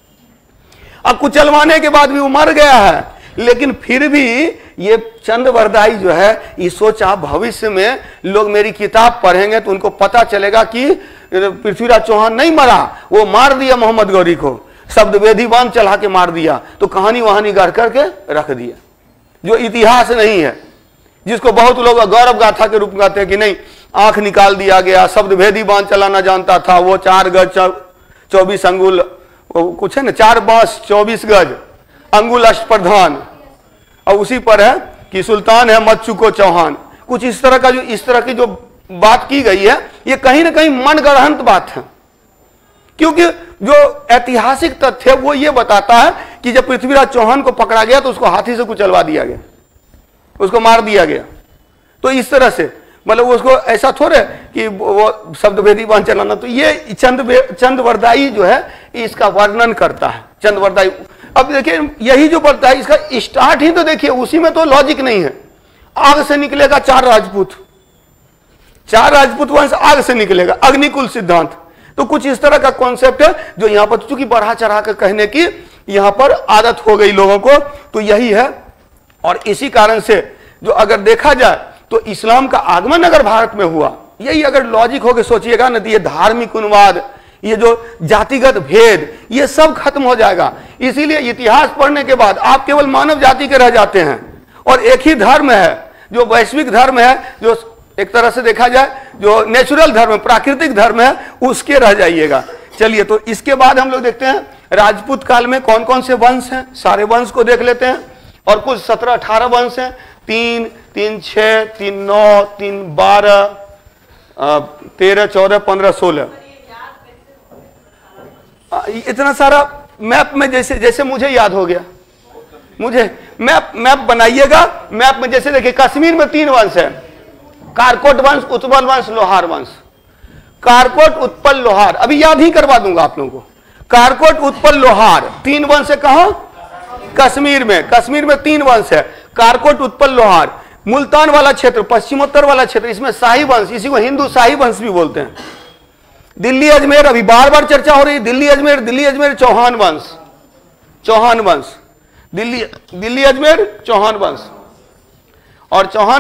अब कुचलवाने के बाद भी वो मर गया है, लेकिन फिर भी ये चंद्रवरदाई जो है, ये सोचा भविष्य में लोग मेरी किताब पढ़ेंगे तो उनको पता चलेगा कि पृथ्वीराज चौहान नहीं मरा, वो मार दिया मोहम्मद गौरी को, शब्द वेदी बांध चढ़ा के मार दिया। तो कहानी वहानी गढ़ करके रख दिया, जो इतिहास नहीं है, जिसको बहुत लोग गौरव गाथा के रूप में कहते हैं कि नहीं, आंख निकाल दिया गया, शब्द भेदी बांध चलाना जानता था, वो 4 गज 24 अंगुल, कुछ है ना, 4 बांस 24 गज, अंगुल अष्टप्रधान, और उसी पर है कि सुल्तान है मत चुको चौहान। कुछ इस तरह का, जो इस तरह की जो बात की गई है, ये कहीं ना कहीं मनगढ़ंत बात है, क्योंकि जो ऐतिहासिक तथ्य है वो ये बताता है कि जब पृथ्वीराज चौहान को पकड़ा गया तो उसको हाथी से कुचलवा दिया गया, उसको मार दिया गया। तो इस तरह से मतलब उसको ऐसा थोड़े कि वो शब्द भेदी बांध चलाना। तो ये चंद्रवरदाई जो है इसका वर्णन करता है, चंद्रवरदाई। अब देखिए यही जो पढ़ता है, इसका स्टार्ट ही तो देखिए, उसी में तो लॉजिक नहीं है। आग से निकलेगा 4 राजपूत, 4 राजपूत वंश आग से निकलेगा, अग्निकुल सिद्धांत। तो कुछ इस तरह का कॉन्सेप्ट है जो यहां पर चूंकि बढ़ा चढ़ा कर कहने की यहां पर आदत हो गई लोगों को, तो यही है। और इसी कारण से जो अगर देखा जाए तो इस्लाम का आगमन अगर भारत में हुआ, यही अगर लॉजिक होकर सोचिएगा ना, तो ये धार्मिक उन्माद, ये जो जातिगत भेद, ये सब खत्म हो जाएगा। इसीलिए इतिहास पढ़ने के बाद आप केवल मानव जाति के रह जाते हैं, और एक ही धर्म है जो वैश्विक धर्म है, जो एक तरह से देखा जाए जो नेचुरल धर्म है, प्राकृतिक धर्म है, उसके रह जाइएगा। चलिए, तो इसके बाद हम लोग देखते हैं राजपूत काल में कौन कौन से वंश हैं, सारे वंश को देख लेते हैं। और कुछ 17-18 वंश हैं, 3, 3, 6, 3, 9, 3, 12, 13, 14, 15, 16, इतना सारा मैप में जैसे जैसे मुझे याद हो गया। मुझे मैप बनाइएगा। मैप में जैसे देखिए कश्मीर में 3 वंश है, कारकोट वंश, उत्पल वंश, लोहार वंश। कारकोट, उत्पल, लोहार, अभी याद ही करवा दूंगा आप लोगों को। कारकोट, उत्पल, लोहार 3 वंश है। कहां? कश्मीर में। कश्मीर में 3 वंश है, कारकोट, उत्पल, लोहार। मुल्तान वाला क्षेत्र, पश्चिमोत्तर वाला क्षेत्र, इसमें शाही वंश, इसी को हिंदू शाही वंश भी बोलते हैं। दिल्ली अजमेर, अभी बार बार चर्चा हो रही है, दिल्ली अजमेर चौहान वंश, चौहान वंश, दिल्ली अजमेर चौहान वंश। और चौहान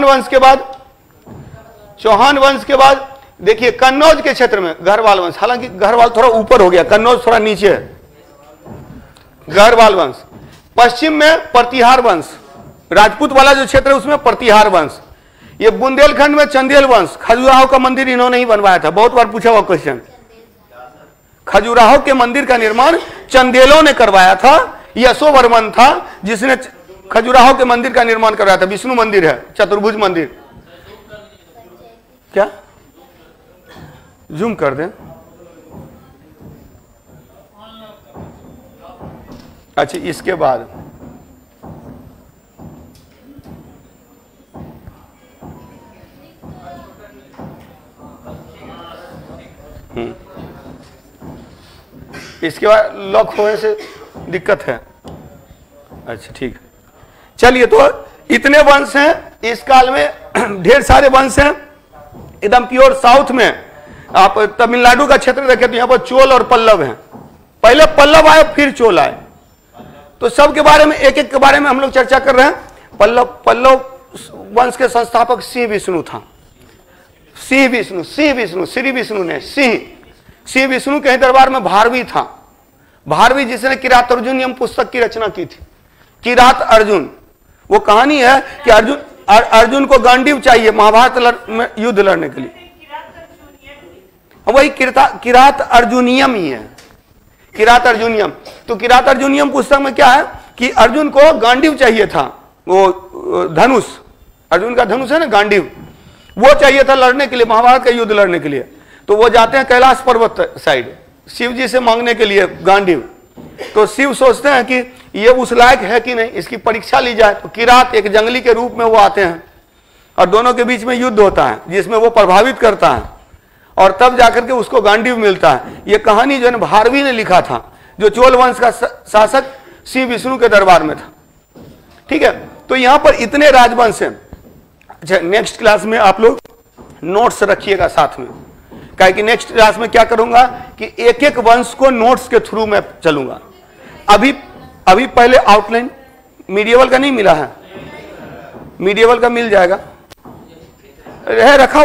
वंश के बाद देखिए कन्नौज के क्षेत्र में गढ़वाल वंश, हालांकि गढ़वाल थोड़ा ऊपर हो गया, कन्नौज थोड़ा नीचे है, गढ़वाल वंश। पश्चिम में प्रतिहार वंश, राजपूत वाला जो क्षेत्र है उसमें प्रतिहार वंश। ये बुंदेलखंड में चंदेल वंश, खजुराहो का मंदिर इन्होंने ही बनवाया था, बहुत बार पूछा हुआ क्वेश्चन। खजुराहो के मंदिर का निर्माण चंदेलों ने करवाया था, यशोवर्मन था जिसने खजुराहो के मंदिर का निर्माण करवाया था। विष्णु मंदिर है, चतुर्भुज मंदिर। क्या जूम कर दें? अच्छा, इसके बाद लॉक होने से दिक्कत है। अच्छा ठीक है, चलिए, तो इतने वंश हैं इस काल में, ढेर सारे वंश हैं। एकदम प्योर साउथ में आप तमिलनाडु का क्षेत्र देखें तो यहां पर चोल और पल्लव हैं। पहले पल्लव आए फिर चोल आए। तो सबके बारे में एक एक के बारे में हम लोग चर्चा कर रहे हैं। पल्लव वंश के संस्थापक सिंह विष्णु था। श्री विष्णु के दरबार में भारवी था। भारवी जिसने किरात अर्जुनियम पुस्तक की रचना की थी। किरात अर्जुन, वो कहानी है कि अर्जुन को गांडीव चाहिए महाभारत में युद्ध लड़ने के लिए। वही किरात अर्जुनियम ही है, किरात अर्जुनियम। तो किरात अर्जुनियम पुस्तक में क्या है कि अर्जुन को गांडीव चाहिए था, वो धनुष, अर्जुन का धनुष है ना गांडीव, वो चाहिए था लड़ने के लिए, महाभारत का युद्ध लड़ने के लिए। तो वो जाते हैं कैलाश पर्वत साइड शिव जी से मांगने के लिए गांडीव। तो शिव सोचते हैं कि ये उस लायक है कि नहीं, इसकी परीक्षा ली जाए। तो किरात एक जंगली के रूप में वो आते हैं और दोनों के बीच में युद्ध होता है जिसमें वो प्रभावित करता है और तब जाकर के उसको गांडीव मिलता है। ये कहानी जो है भारवी ने लिखा था, जो चोल वंश का शासक श्री विष्णु के दरबार में था। ठीक है, तो यहां पर इतने राजवंश हैं। अच्छा, नेक्स्ट क्लास में आप लोग नोट्स रखिएगा साथ में, क्या कि नेक्स्ट क्लास में क्या करूंगा कि एक एक वंश को नोट्स के थ्रू मैं चलूंगा। अभी पहले आउटलाइन मीडिएवल का नहीं मिला है, मीडिएवल का मिल जाएगा, रखा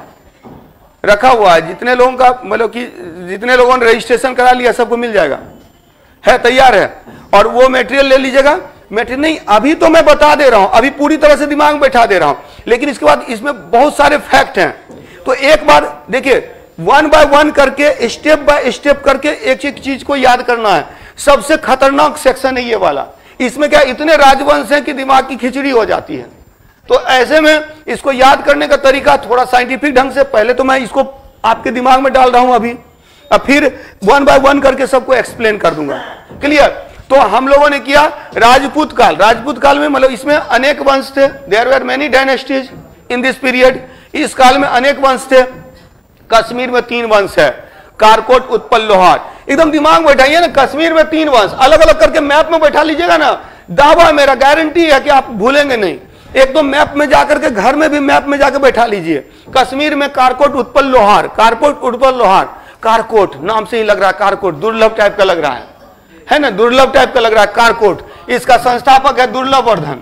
हुआ है। जितने लोगों का मतलब कि जितने लोगों ने रजिस्ट्रेशन करा लिया सबको मिल जाएगा, है तैयार है। और वो मटेरियल ले लीजिएगा। मटेरियल नहीं, अभी तो मैं बता दे रहा हूं, अभी पूरी तरह से दिमाग में बैठा दे रहा हूं, लेकिन इसके बाद इसमें बहुत सारे फैक्ट हैं। तो एक बार देखिए, वन बाय वन करके, स्टेप बाय स्टेप करके एक एक चीज को याद करना है। सबसे खतरनाक सेक्शन है ये वाला। इसमें क्या इतने राजवंश हैं कि दिमाग की खिचड़ी हो जाती है। तो ऐसे में इसको याद करने का तरीका थोड़ा साइंटिफिक ढंग से, पहले तो मैं इसको आपके दिमाग में डाल रहा हूं अभी, अब फिर वन बाय वन करके सबको एक्सप्लेन कर दूंगा। क्लियर? तो हम लोगों ने किया राजपूत काल में, मतलब इसमें अनेक वंश थे। There were many dynasties in this period. इस काल में अनेक वंश थे। कश्मीर में 3 वंश है, कारकोट, उत्पल, लोहार। एकदम दिमाग में बैठाइए ना, कश्मीर में 3 वंश अलग अलग करके मैप में बैठा लीजिएगा ना, दावा मेरा गारंटी है कि आप भूलेंगे नहीं। एक तो मैप में जाकर के, घर में भी मैप में जाकर बैठा लीजिए। कश्मीर में कारकोट, उत्पल, लोहार, कारकोट, उत्पल, लोहार। कारकोट नाम से ही लग रहा है, कारकोट दुर्लभ टाइप का लग रहा है ना, दुर्लभ टाइप का लग रहा है कारकोट। इसका संस्थापक है दुर्लभवर्धन।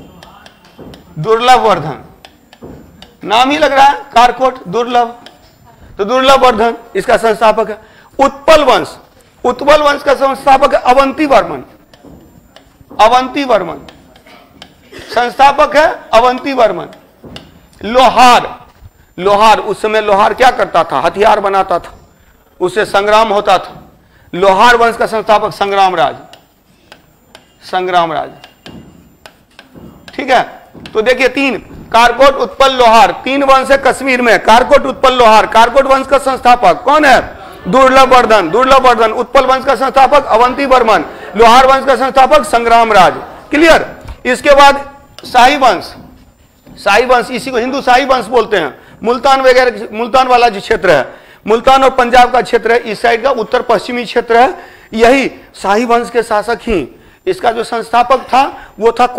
नाम ही लग रहा है कारकोट, दुर्लभ, तो दुर्लभवर्धन इसका संस्थापक है। उत्पल वंश का संस्थापक है अवंती वर्मन, संस्थापक है अवंती वर्मन। लोहार उस समय लोहार क्या करता था, हथियार बनाता था, उससे संग्राम होता था। लोहार वंश का संस्थापक संग्राम राज। ठीक है, तो देखिए 3 कारकोट, उत्पल, लोहार, 3 वंश है कश्मीर में। कारकोट, उत्पल, लोहार। कारकोट वंश का संस्थापक कौन है? दुर्लभवर्धन। उत्पल वंश का संस्थापक अवंती वर्मन। लोहार वंश का संस्थापक संग्राम राज। क्लियर? इसके बाद शाही वंश, इसी को हिंदू शाही वंश बोलते हैं। मुल्तान वगैरह, मुल्तान वाला जो क्षेत्र है, मुल्तान और पंजाब का क्षेत्र है, इस साइड का उत्तर पश्चिमी क्षेत्र है, यही शाही वंश के शासक ही। इसका जो संस्थापक था वो था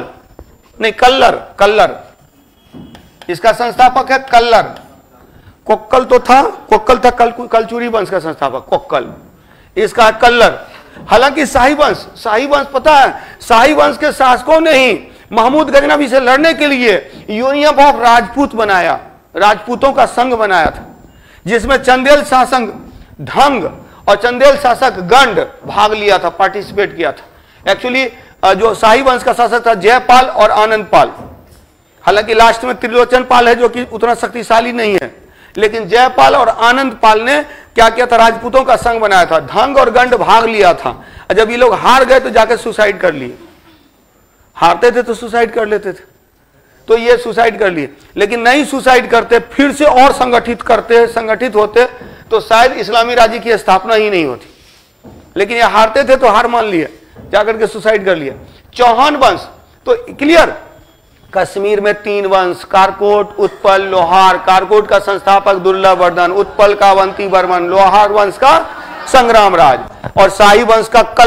कल्लर। इसका संस्थापक है कल्लर। कोक्कल था कलचुरी वंश का संस्थापक कोक्कल, इसका कल्लर। हालांकि शाही वंश पता है, शाही वंश के शासकों ने ही महमूद गजनवी से लड़ने के लिए यूनियन ऑफ राजपूत बनाया, राजपूतों का संघ बनाया था, जिसमें चंदेल शासक ढंग और चंदेल शासक गंड भाग लिया था, पार्टिसिपेट किया था। एक्चुअली जो शाही वंश का शासक था जयपाल और आनंद पाल। हालांकि लास्ट में त्रिलोचन पाल है जो कि उतना शक्तिशाली नहीं है, लेकिन जयपाल और आनंद पाल ने क्या किया था, राजपूतों का संघ बनाया था। ढंग और गंड भाग लिया था। जब ये लोग हार गए तो जाकर सुसाइड कर लिए। हारते थे तो सुसाइड कर लेते थे, तो ये सुसाइड कर लिए। लेकिन नहीं सुसाइड करते, फिर से और संगठित होते तो शायद इस्लामी राज्य की स्थापना ही नहीं होती। लेकिन ये हारते थे तो हार मान लिए, जाकर के सुसाइड कर लिया। चौहान वंश, तो क्लियर, कश्मीर में 3 वंश, कारकोट, उत्पल, लोहार। कारकोट का संस्थापक दुर्लभवर्धन, उत्पल का अवंती वर्मन, लोहार वंश का संग्राम राज, और शाही वंश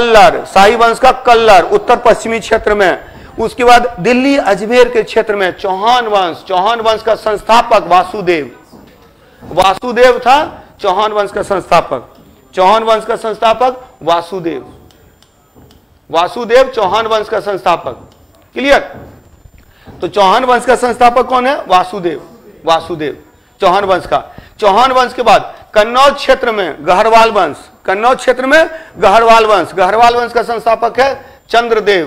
का उत्तर पश्चिमी क्षेत्र में। उसके बाद दिल्ली अजमेर के क्षेत्र में चौहान वंश का संस्थापक वासुदेव था। चौहान वंश का संस्थापक वासुदेव। वासुदेव चौहान वंश का संस्थापक। क्लियर? तो चौहान वंश का संस्थापक कौन है? वासुदेव। वासुदेव चौहान वंश का। चौहान वंश के बाद कन्नौज क्षेत्र में गहरवाल वंश, कन्नौज क्षेत्र में गहरवाल वंश, गहरवाल वंश का संस्थापक है चंद्रदेव।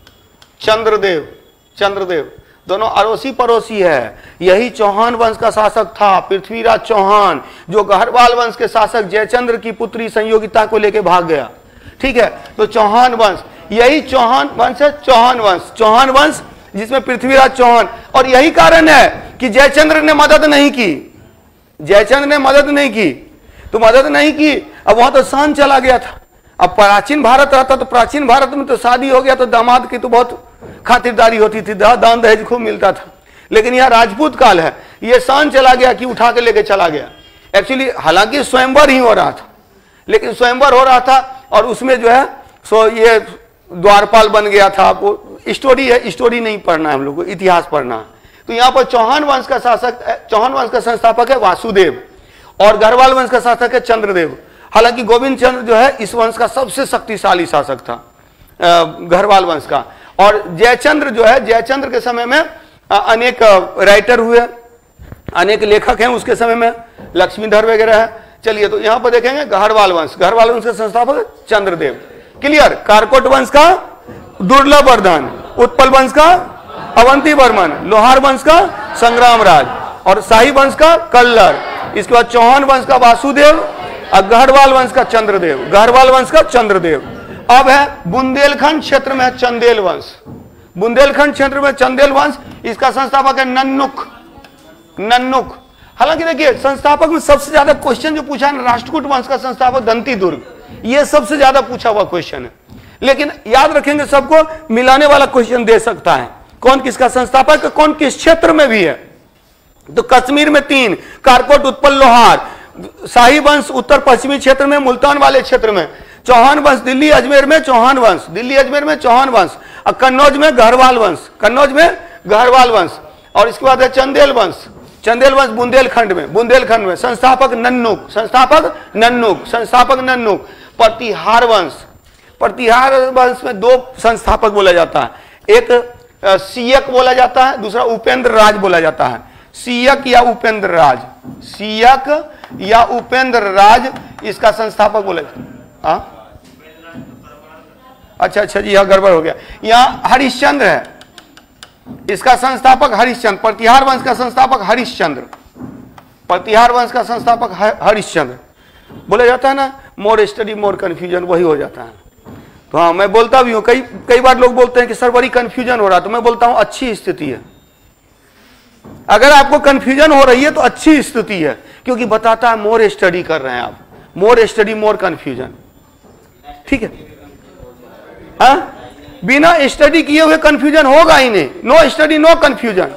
चंद्रदेव, चंद्रदेव दोनों अड़ोसी पड़ोसी है। यही चौहान वंश का शासक था पृथ्वीराज चौहान, जो गहरवाल वंश के शासक जयचंद्र की पुत्री संयोगिता को लेकर भाग गया। ठीक है, तो चौहान वंश, यही चौहान वंश है। चौहान वंश, चौहान वंश जिसमें पृथ्वीराज चौहान, और यही कारण है कि जयचंद्र ने मदद नहीं की। जयचंद्र ने मदद नहीं की, तो मदद नहीं की, अब वहां तो शान चला गया था। अब प्राचीन भारत रहता तो प्राचीन भारत में तो शादी हो गया तो दामाद की तो बहुत खातिरदारी होती थी, दान दहेज खूब मिलता था। लेकिन यह राजपूत काल है, यह शान चला गया कि उठा के लेके चला गया। एक्चुअली हालांकि स्वयंवर ही हो रहा था, लेकिन स्वयंवर हो रहा था और उसमें जो है सो ये द्वारपाल बन गया था। आपको स्टोरी है, स्टोरी नहीं पढ़ना है हम लोग को, इतिहास पढ़ना है। तो यहाँ पर चौहान वंश का शासक, चौहान वंश का संस्थापक है वासुदेव और गढ़वाल वंश का शासक है चंद्रदेव। हालांकि गोविंद चंद्र जो है इस वंश का सबसे शक्तिशाली शासक था, गढ़वाल वंश का। और जयचंद्र जो है, जयचंद्र के समय में अनेक राइटर हुए, अनेक लेखक हैं उसके समय में, लक्ष्मीधर वगैरह है। चलिए, तो यहां पर देखेंगे गढ़वाल वंश, गढ़वाल वंश के संस्थापक चंद्रदेव। क्लियर? कारकोट वंश का दुर्लभ वर्धन, उत्पल वंश का अवंती वर्मन, लोहार वंश का संग्राम राज और शाही वंश का कल्लर। इसके बाद चौहान वंश का वासुदेव और गढ़वाल वंश का चंद्रदेव, गढ़वाल वंश का चंद्रदेव। अब है बुंदेलखंड क्षेत्र में चंदेल वंश, बुंदेलखंड क्षेत्र में चंदेल वंश, इसका संस्थापक है नन्नुक। नन्नुक, हालांकि देखिए संस्थापक में सबसे ज्यादा क्वेश्चन जो पूछा है राष्ट्रकूट वंश का संस्थापक दंती दुर्ग, ये सबसे ज्यादा पूछा हुआ क्वेश्चन है। लेकिन याद रखेंगे, सबको मिलाने वाला क्वेश्चन दे सकता है, कौन किसका संस्थापक, कौन किस क्षेत्र में भी है। तो कश्मीर में 3, कारकोट, उत्पल, लोहार। शाही वंश उत्तर पश्चिमी क्षेत्र में, मुल्तान वाले क्षेत्र में। चौहान वंश दिल्ली अजमेर में चौहान वंश, दिल्ली अजमेर में चौहान वंश। और कन्नौज में गढ़वाल वंश, कन्नौज में गढ़वाल वंश। और इसके बाद है चंदेल वंश, चंदेल वंश बुंदेलखंड में, बुंदेलखंड में। संस्थापक नन्नुक, संस्थापक नन्नुक, संस्थापक नन्नुक। प्रतिहार वंश, प्रतिहार वंश में 2 संस्थापक बोला जाता है, एक सीयक बोला जाता है, दूसरा उपेंद्र राज बोला जाता है। सीयक या उपेंद्र राज, सीयक या उपेंद्र राज इसका संस्थापक बोला जाता है। अच्छा जी, यह गड़बड़ हो गया। यहाँ हरिश्चंद्र है, इसका संस्थापक हरिश्चंद्र। प्रतिहार वंश का संस्थापक हरिश्चंद्र, प्रतिहार वंश का संस्थापक हरिश्चंद्र बोला जाता है ना। मोर स्टडी मोर कंफ्यूजन, वही हो जाता है। तो हाँ, मैं बोलता भी हूँ, कई बार लोग बोलते हैं कि सर बड़ी कंफ्यूजन हो रहा है, तो मैं बोलता हूँ अच्छी स्थिति है। अगर आपको कंफ्यूजन हो रही है तो अच्छी स्थिति है, क्योंकि बताता है मोर स्टडी कर रहे हैं आप, मोर स्टडी मोर कंफ्यूजन। ठीक है, हाँ, बिना स्टडी किए हुए कंफ्यूजन होगा ही नहीं। No study no confusion.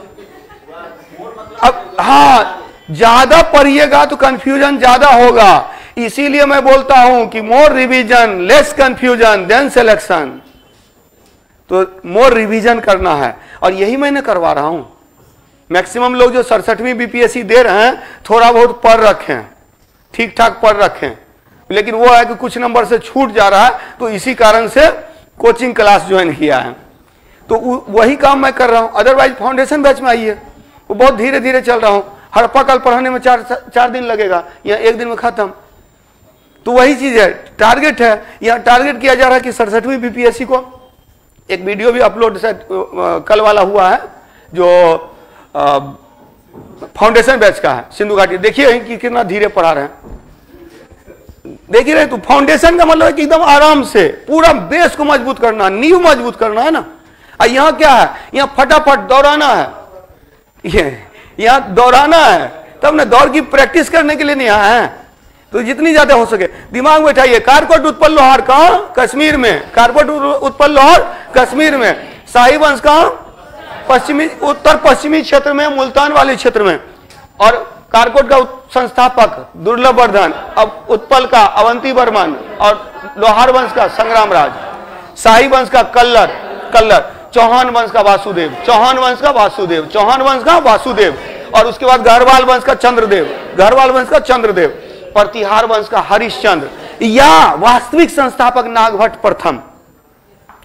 अब हाँ, ज्यादा पढ़िएगा तो कंफ्यूजन ज्यादा होगा। इसीलिए मैं बोलता हूं कि more revision less confusion then selection. तो मोर रिवीजन करना है, और यही मैंने करवा रहा हूं। मैक्सिमम लोग जो 67वीं बीपीएससी दे रहे हैं, थोड़ा बहुत पढ़ रखें, ठीक ठाक पढ़ रखें, लेकिन वो है कि कुछ नंबर से छूट जा रहा है, तो इसी कारण से कोचिंग क्लास ज्वाइन किया है। तो वही काम मैं कर रहा हूं। अदरवाइज फाउंडेशन बैच में आइए, वो बहुत धीरे धीरे चल रहा हूं। हड़प्पा कल पढ़ाने में 4 दिन लगेगा, या 1 दिन में खत्म। तो वही चीज है, टारगेट है। यहाँ टारगेट किया जा रहा है कि 67वीं बीपीएससी को। एक वीडियो भी अपलोड कल वाला हुआ है, जो फाउंडेशन बैच का है, सिंधु घाटी। देखिए कि कितना धीरे पढ़ा रहे हैं, देख ही रहे। तो फाउंडेशन का मतलब है कि एकदम आराम से पूरा बेस को मजबूत करना, नींव मजबूत करना है ना। और यहाँ क्या है, यहाँ फटाफट दौड़ाना है, यहाँ दौड़ाना है, तब ना दौड़ की प्रैक्टिस करने के लिए नहीं आया है। तो जितनी ज्यादा हो सके दिमाग में बैठाइए। कारकोट उत्पल लोहार कहाँ, कश्मीर में। कारकोट उत्पल लोहार कश्मीर में। शाही वंश कहाँ, पश्चिमी उत्तर पश्चिमी क्षेत्र में, मुल्तान वाले क्षेत्र में। और कारकोट का संस्थापक दुर्लभ वर्धन, अब उत्पल का अवंती वर्मन, और लोहार वंश का संग्राम राज। शाही वंश का कल्लर, चौहान वंश का वासुदेव, चौहान वंश का वासुदेव, चौहान वंश का वासुदेव। और उसके बाद गढ़वाल वंश का चंद्रदेव, गढ़वाल वंश का चंद्रदेव। प्रतिहार वंश का हरिश्चंद्र, या वास्तविक संस्थापक नागभट्ट प्रथम।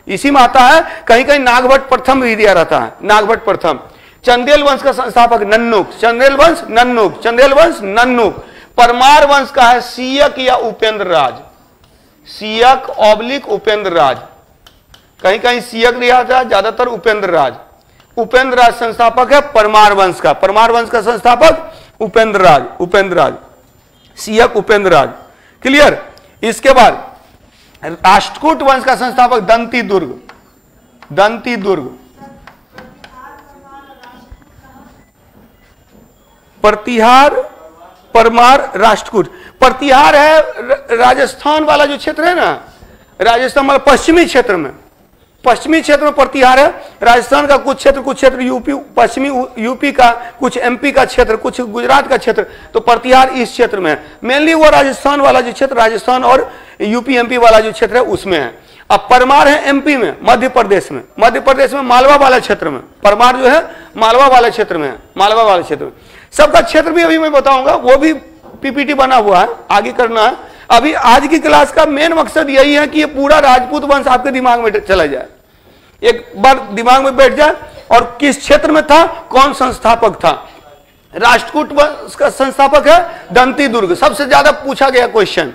इसी में आता है, कहीं कहीं नागभट्ट प्रथम भी दिया रहता है, नागभट्ट प्रथम। चंदेल वंश का संस्थापक नन्नुक, चंदेल वंश नन्नुक, चंदेल वंश नन्नुक। परमार वंश का है सीयक या उपेंद्र राज, सीयक ऑब्लिक उपेंद्र राज, कहीं कहीं सीयक दिया था, ज्यादातर उपेंद्र राज। उपेंद्र राज संस्थापक है परमार वंश का, परमार वंश का संस्थापक उपेंद्र राज, उपेंद्र राज, सीयक उपेंद्र राज। क्लियर। इसके बाद राष्ट्रकूट वंश का संस्थापक दंती दुर्ग, दंती दुर्ग। प्रतिहार, परमार, राष्ट्रकूट। प्रतिहार है राजस्थान वाला जो क्षेत्र है ना, राजस्थान वाला पश्चिमी क्षेत्र में, पश्चिमी क्षेत्र में प्रतिहार है। राजस्थान का कुछ क्षेत्र यूपी, पश्चिमी यूपी का, कुछ एमपी का क्षेत्र, कुछ गुजरात का क्षेत्र, तो प्रतिहार इस क्षेत्र में है। मेनली वो राजस्थान वाला जो क्षेत्र, राजस्थान और यूपी एमपी वाला जो क्षेत्र है उसमें है। अब परमार है एमपी में, मध्य प्रदेश में, मध्य प्रदेश में मालवा वाला क्षेत्र में, परमार जो है मालवा वाले क्षेत्र में है, मालवा वाले क्षेत्र में। सबका क्षेत्र भी अभी मैं बताऊंगा, वो भी पीपीटी बना हुआ है, आगे करना है। अभी आज की क्लास का मेन मकसद यही है कि ये पूरा राजपूत वंश आपके दिमाग में चला जाए, एक बार दिमाग में बैठ जाए, और किस क्षेत्र में था, कौन संस्थापक था। राष्ट्रकूट वंश का संस्थापक है दंती दुर्ग, सबसे ज्यादा पूछा गया क्वेश्चन,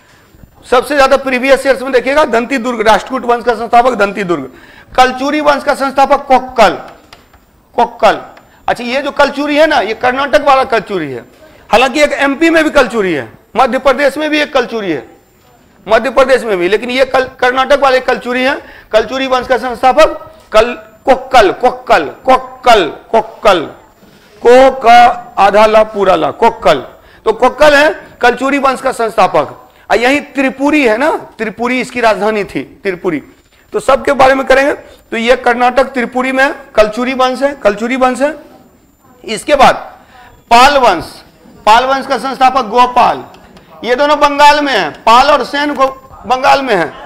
सबसे ज्यादा प्रीवियस ईयर्स में देखिएगा, दंती दुर्ग, राष्ट्रकूट वंश का संस्थापक दंती दुर्ग। कलचुरी वंश का संस्थापक कोक्कल, कोक्कल। अच्छा, ये जो कलचुरी है ना, ये कर्नाटक वाला कलचुरी है, हालांकि एक एमपी में भी कलचुरी है, मध्य प्रदेश में भी एक कलचुरी है, मध्य प्रदेश में भी, लेकिन ये कर्नाटक वाले कलचुरी है। कलचुरी वंश का संस्थापक कोक्कल, कोक्कल, कोक्कल, कोक्कल, को का आधा ला पूरा ला, कोक्कल। तो कोक्कल है कलचुरी वंश का संस्थापक। यही त्रिपुरी है ना, त्रिपुरी इसकी राजधानी थी, त्रिपुरी। तो सबके बारे में करेंगे। तो ये कर्नाटक त्रिपुरी में कलचुरी वंश है, कलचुरी वंश है। इसके बाद पाल वंश, पाल वंश का संस्थापक गोपाल, ये दोनों बंगाल में है, पाल और सेन को बंगाल में है,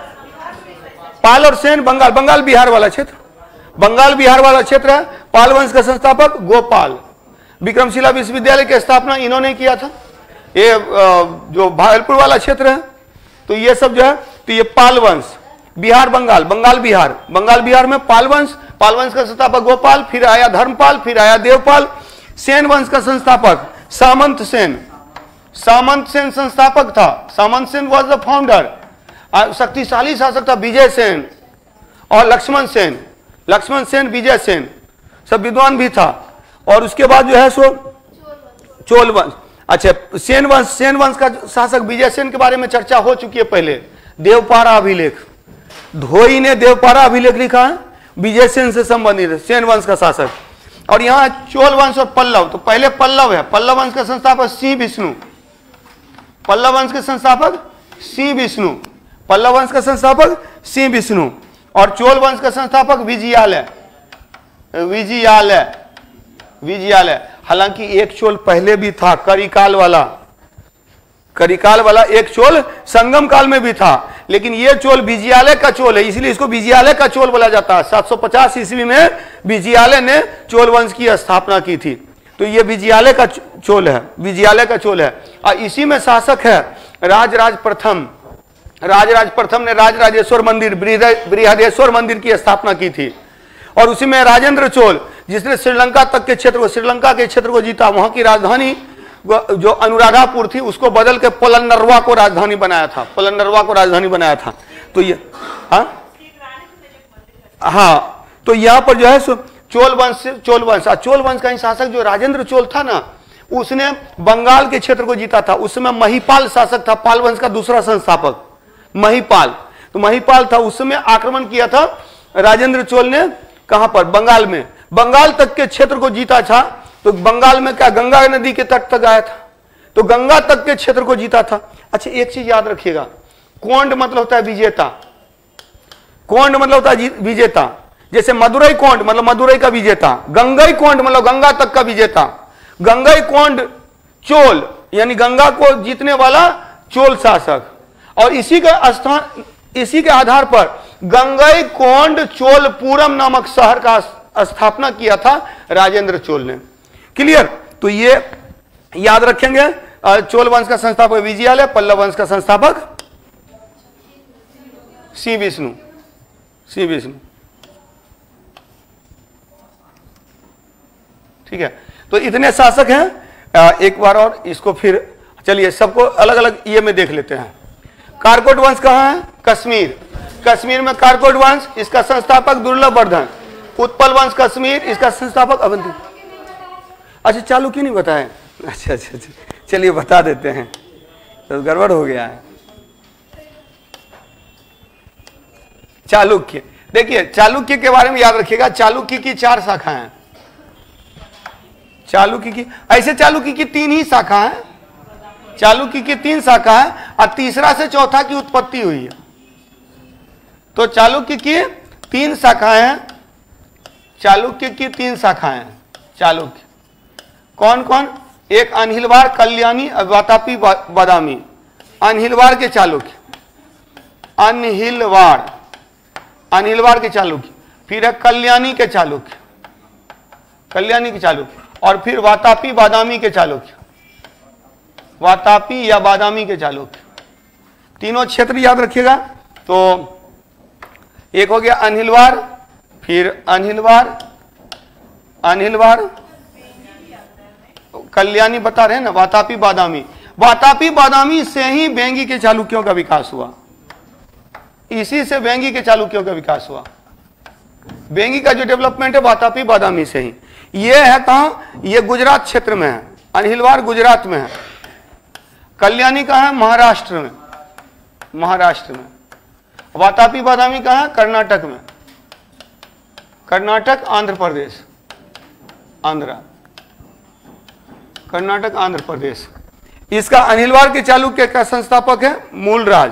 पाल और सेन बंगाल, बंगाल बिहार वाला क्षेत्र, बंगाल बिहार वाला क्षेत्र है। पाल वंश का संस्थापक गोपाल। विक्रमशिला विश्वविद्यालय की स्थापना इन्होंने किया था, ये जो भागलपुर वाला क्षेत्र है। तो ये सब जो है, तो ये पाल वंश, बिहार बंगाल, बंगाल बिहार, बंगाल बिहार में पाल वंश, पाल वंश का संस्थापक गोपाल, फिर आया धर्मपाल, फिर आया देवपाल। सेन वंश का संस्थापक सामंत सेन, सामंत सेन संस्थापक था, Samanta Sen was the founder. शक्तिशाली शासक था विजय सेन और लक्ष्मण सेन, लक्ष्मण सेन, विजय सेन, सब विद्वान भी था। और उसके बाद जो है सो चोल वंश। अच्छा, सेन वंश, सेन वंश का शासक विजय सेन के बारे में चर्चा हो चुकी है पहले, देवपारा अभिलेख, धोई ने देवपारा अभिलेख लिखा है, विजय सेन से संबंधित है, सेन वंश का शासक। और यहाँ चोल वंश और पल्लव, तो पहले पल्लव है, पल्लव वंश का संस्थापक सी विष्णु, पल्लव वंश के संस्थापक सी विष्णु, पल्लव वंश का संस्थापक सी विष्णु। और चोल वंश का संस्थापक विजयालय, विजयालय, विजयालय। हालांकि एक चोल पहले भी था, करिकाल वाला, करिकाल वाला एक चोल संगम काल में भी था, लेकिन ये चोल विजयालय का चोल है, इसलिए इसको विजयालय का चोल बोला जाता है। 750 ईस्वी में विजयालय ने चोल वंश की स्थापना की थी। तो ये विजयालय का चोल है, विजयालय का चोल है। और इसी में शासक है राजराज प्रथम, राजराज प्रथम ने राजराजेश्वर मंदिर, बृहदेश्वर मंदिर की स्थापना की थी। और उसी में राजेंद्र चोल, जिसने श्रीलंका तक के क्षेत्र को, श्रीलंका के क्षेत्र को जीता, वहां की राजधानी जो अनुराधापुर थी उसको बदल के पोलन्नरवा को राजधानी बनाया था, पोलन्नरवा को राजधानी बनाया था। तो ये हाँ, तो यहां पर जो है चोल वंश, चोल वंश, चोल वंश का शासक जो राजेंद्र चोल था ना, उसने बंगाल के क्षेत्र को जीता था। उस समय महिपाल शासक था, पाल वंश का दूसरा संस्थापक महिपाल। तो महिपाल था, उस समय आक्रमण किया था राजेंद्र चोल ने, कहां पर, बंगाल में, बंगाल तक के क्षेत्र को जीता था। तो बंगाल में क्या, गंगा नदी के तट तक आया था, तो गंगा तक के क्षेत्र को जीता था। अच्छा, एक चीज याद रखिएगा, कोंड मतलब होता है विजेता, कोंड मतलब होता है विजेता। जैसे मदुरई कोंड मतलब मदुरई का विजेता, गंगई कोंड मतलब गंगा तक का विजेता। गंगई कोंड चोल यानी गंगा को जीतने वाला चोल शासक। और इसी के स्थान, इसी के आधार पर गंगई कोंड चोलपुरम नामक शहर का स्थापना किया था राजेंद्र चोल ने। क्लियर। तो ये याद रखेंगे। चोल वंश का संस्थापक विजयालय, पल्लव वंश का संस्थापक सी विष्णु, श्री विष्णु। ठीक है, तो इतने शासक हैं। एक बार और इसको फिर चलिए सबको अलग अलग ये में देख लेते हैं। कारकोट वंश कहाँ है? कश्मीर। कश्मीर में कारकोट वंश, इसका संस्थापक दुर्लभवर्धन। उत्पल वंश कश्मीर, इसका संस्थापक अवंती। अच्छा चालुक्य नहीं बताए? अच्छा अच्छा अच्छा, चलिए बता देते हैं, तो गड़बड़ हो गया है। चालुक्य, देखिए चालुक्य के बारे में याद रखिएगा, चालुक्य की 4 शाखाएं हैं। चालुक्य की, ऐसे चालुक्य की 3 ही शाखा है। चालुक्य की 3 शाखा है और तीसरा से चौथा की उत्पत्ति हुई है। तो चालुक्य की 3 शाखाएं हैं। चालुक्य की 3 शाखाएं हैं। चालुक्य कौन कौन? एक अनहिलवाड़, कल्याणी, वातापी, बादामी। अनहिलवाड़ के चालुक्य, अनहिलवाड़, अनहिलवाड़ के चालुक्य, फिर है कल्याणी के चालुक्य, कल्याणी के चालुक्य, और फिर वातापी बादामी के चालुक्य, वातापी या बादामी के चालुक्य। तीनों क्षेत्र याद रखिएगा। तो एक हो गया अनहिलवाड़, फिर अनहिलवाड़, अनहिलवाड़, कल्याणी बता रहे हैं ना, वातापी बादामी। वातापी बादामी से ही वेंगी के चालुक्यों का विकास हुआ। इसी से वेंगी के चालुक्यों का विकास हुआ। वेंगी का जो डेवलपमेंट है वातापी बादामी से ही। ये है कहां? ये गुजरात क्षेत्र में है। अनहिलवाड़ गुजरात में है। कल्याणी कहां है? महाराष्ट्र में, महाराष्ट्र में। वातापी बादामी कहां है? कर्नाटक में, कर्नाटक, आंध्र प्रदेश, आंध्र, कर्नाटक, आंध्र प्रदेश। इसका अनहिलवाड़ के चालुक्य का संस्थापक है मूलराज,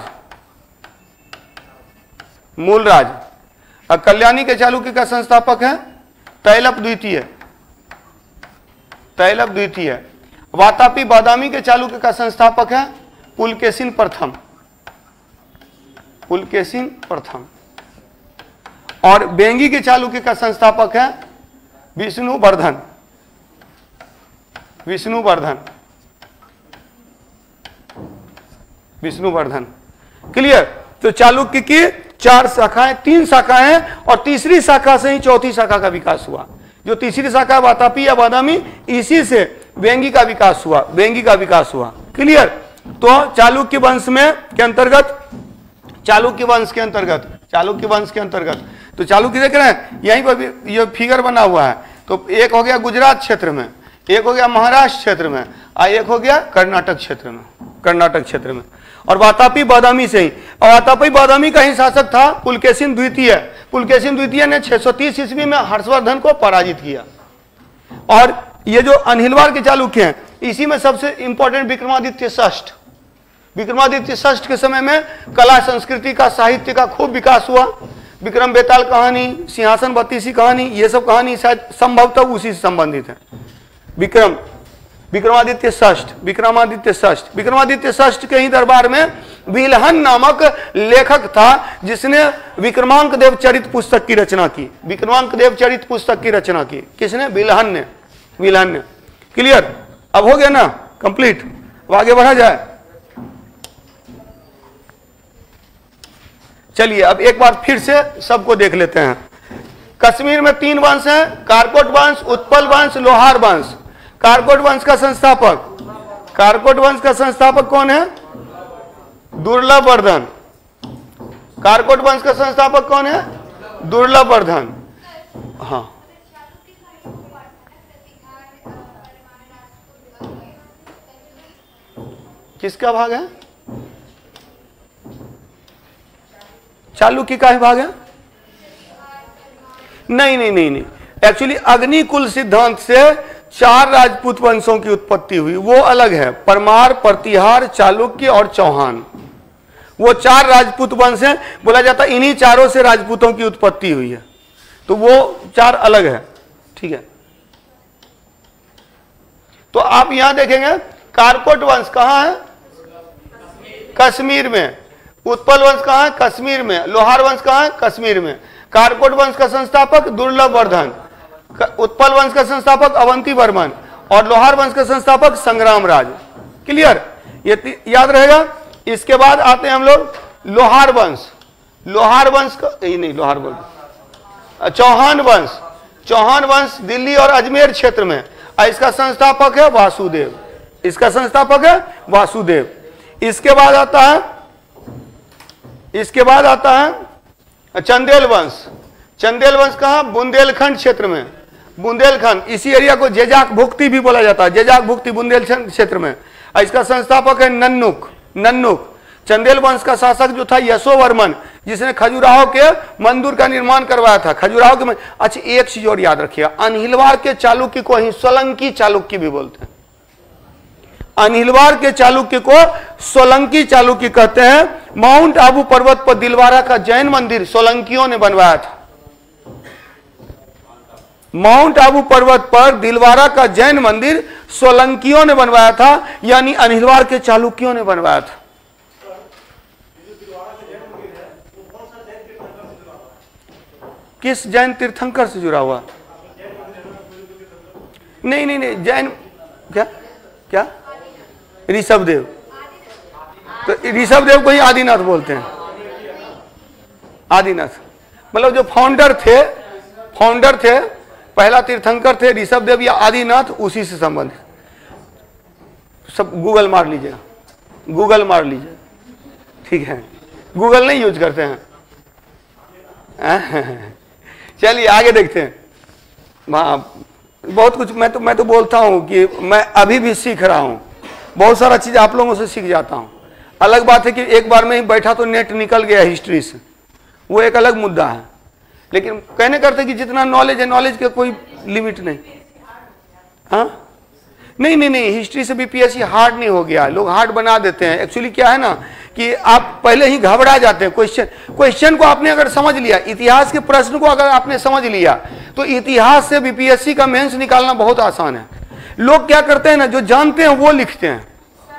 मूलराज। और कल्याणी के चालुक्य का संस्थापक है तैलप द्वितीय, तैलप द्वितीय। वातापी बादामी के चालुक्य का संस्थापक है पुलकेशिन प्रथम, पुलकेशिन प्रथम। और वेंगी के चालुक्य का संस्थापक है विष्णुवर्धन, विष्णुवर्धन, विष्णुवर्धन। क्लियर? तो चालुक्य की 4 शाखाएं, 3 शाखाएं हैं और तीसरी शाखा से ही चौथी शाखा का विकास हुआ। जो तीसरी शाखा वातापी या बादामी, इसी से वेंगी का विकास हुआ, वेंगी का विकास हुआ। क्लियर? तो चालुक्य वंश में के अंतर्गत, चालुक्य वंश के अंतर्गत, चालुक्य वंश के अंतर्गत, तो चालुक्य देख रहे हैं यहीं पर ये फिगर बना हुआ है। तो एक हो गया गुजरात क्षेत्र में, एक हो गया महाराष्ट्र क्षेत्र में, और एक हो गया कर्नाटक क्षेत्र में, कर्नाटक क्षेत्र में। और वातापी बादामी से ही, और वातापी बादामी का ही शासक था पुलकेशिन द्वितीय। पुलकेशिन द्वितीय ने 630 ईस्वी में हर्षवर्धन को पराजित किया। और ये जो अनहिलवाड़ के चालुक्य हैं, इसी में सबसे इंपॉर्टेंट विक्रमादित्य षष्ठ। विक्रमादित्य षष्ठ के समय में कला संस्कृति का, साहित्य का खूब विकास हुआ। विक्रम बेताल कहानी, सिंहासन बत्तीसी कहानी, ये सब कहानी शायद संभवतः उसी से संबंधित है। विक्रमादित्य षष्ठ, विक्रमादित्य षष्ठ, विक्रमादित्य षष्ठ के ही दरबार में विल्हन नामक लेखक था, जिसने विक्रमांक देव चरित पुस्तक की रचना की। विक्रमांक देव चरित पुस्तक की रचना की किसने? विल्हन ने, विल्हन ने। क्लियर? अब हो गया ना कंप्लीट? अब आगे बढ़ा जाए। चलिए अब एक बार फिर से सबको देख लेते हैं। कश्मीर में 3 वंश हैं, कारकोट वंश, उत्पल वंश, लोहार वंश। कारकोट वंश का संस्थापक, कारकोट वंश का संस्थापक कौन है? दुर्लभवर्धन। कारकोट वंश का संस्थापक कौन है? दुर्लभवर्धन। हाँ, किसका भाग है? चालुक्य का ही भाग है? नहीं नहीं नहीं नहीं, एक्चुअली अग्निकुल सिद्धांत से 4 राजपूत वंशों की उत्पत्ति हुई, वो अलग है। परमार, प्रतिहार, चालुक्य और चौहान, वो 4 राजपूत वंश हैं। बोला जाता है इन्हीं चारों से राजपूतों की उत्पत्ति हुई है, तो वो 4 अलग है। ठीक है, तो आप यहां देखेंगे कारकोट वंश कहां है? कश्मीर में। उत्पल वंश कहां है? कश्मीर में। लोहार वंश कहां है? कश्मीर में। कारकोट वंश का संस्थापक दुर्लभवर्धन, उत्पल वंश का संस्थापक अवंती वर्मन और लोहार वंश का संस्थापक संग्राम राज। क्लियर? ये याद रहेगा। इसके बाद आते हैं हम लोग लोहार वंश। लोहार वंश का, ये नहीं लोहार बोल, चौहान वंश दिल्ली और अजमेर क्षेत्र में। इसका संस्थापक है वासुदेव, इसका संस्थापक है वासुदेव। इसके बाद आता है चंदेल वंश। चंदेल वंश कहाँ? बुंदेलखंड क्षेत्र में, बुंदेलखंड, इसी एरिया को जेजाक भुक्ति भी बोला जाता है, जेजाक भुक्ति बुंदेलखंड क्षेत्र में। इसका संस्थापक है नन्नुक। चंदेल वंश का शासक जो था यशोवर्मन, जिसने खजुराहो के मंदिर का निर्माण करवाया था। खजुराहो के अच्छा, एक चीज और याद रखिएगा, अनहिलवाड़ के चालुक्य को ही सोलंकी चालुक्य भी बोलते हैं। अनहिलवाड़ के चालुक्य को सोलंकी चालुक्य कहते हैं। माउंट आबू पर्वत पर दिलवारा का जैन मंदिर सोलंकियों ने बनवाया था। माउंट आबू पर्वत पर दिलवारा का जैन मंदिर सोलंकियों ने बनवाया था, यानी अनहिलवाड़ के चालुक्यों ने बनवाया था। किस जैन तीर्थंकर से जुड़ा हुआ? नहीं, जैन क्या ऋषभदेव। तो ऋषभदेव को ही आदिनाथ बोलते हैं। आदिनाथ मतलब जो फाउंडर थे, पहला तीर्थंकर थे ऋषभदेव या आदिनाथ, उसी से संबंधित। सब गूगल मार लीजिए, ठीक है, गूगल नहीं यूज करते हैं। चलिए आगे देखते हैं। बहुत कुछ मैं तो बोलता हूं कि मैं अभी भी सीख रहा हूं, बहुत सारा चीज आप लोगों से सीख जाता हूं। अलग बात है कि एक बार में ही बैठा तो नेट निकल गया हिस्ट्री से, वो एक अलग मुद्दा है। लेकिन कहने करते कि जितना नॉलेज है, नॉलेज के कोई लिमिट नहीं। हाँ नहीं, हिस्ट्री से बीपीएससी हार्ड नहीं हो गया, लोग हार्ड बना देते हैं। एक्चुअली क्या है ना कि आप पहले ही घबरा जाते हैं। क्वेश्चन को आपने अगर समझ लिया, इतिहास के प्रश्न को अगर आपने समझ लिया, तो इतिहास से बीपीएससी का मेंस निकालना बहुत आसान है। लोग क्या करते हैं ना, जो जानते हैं वो लिखते हैं।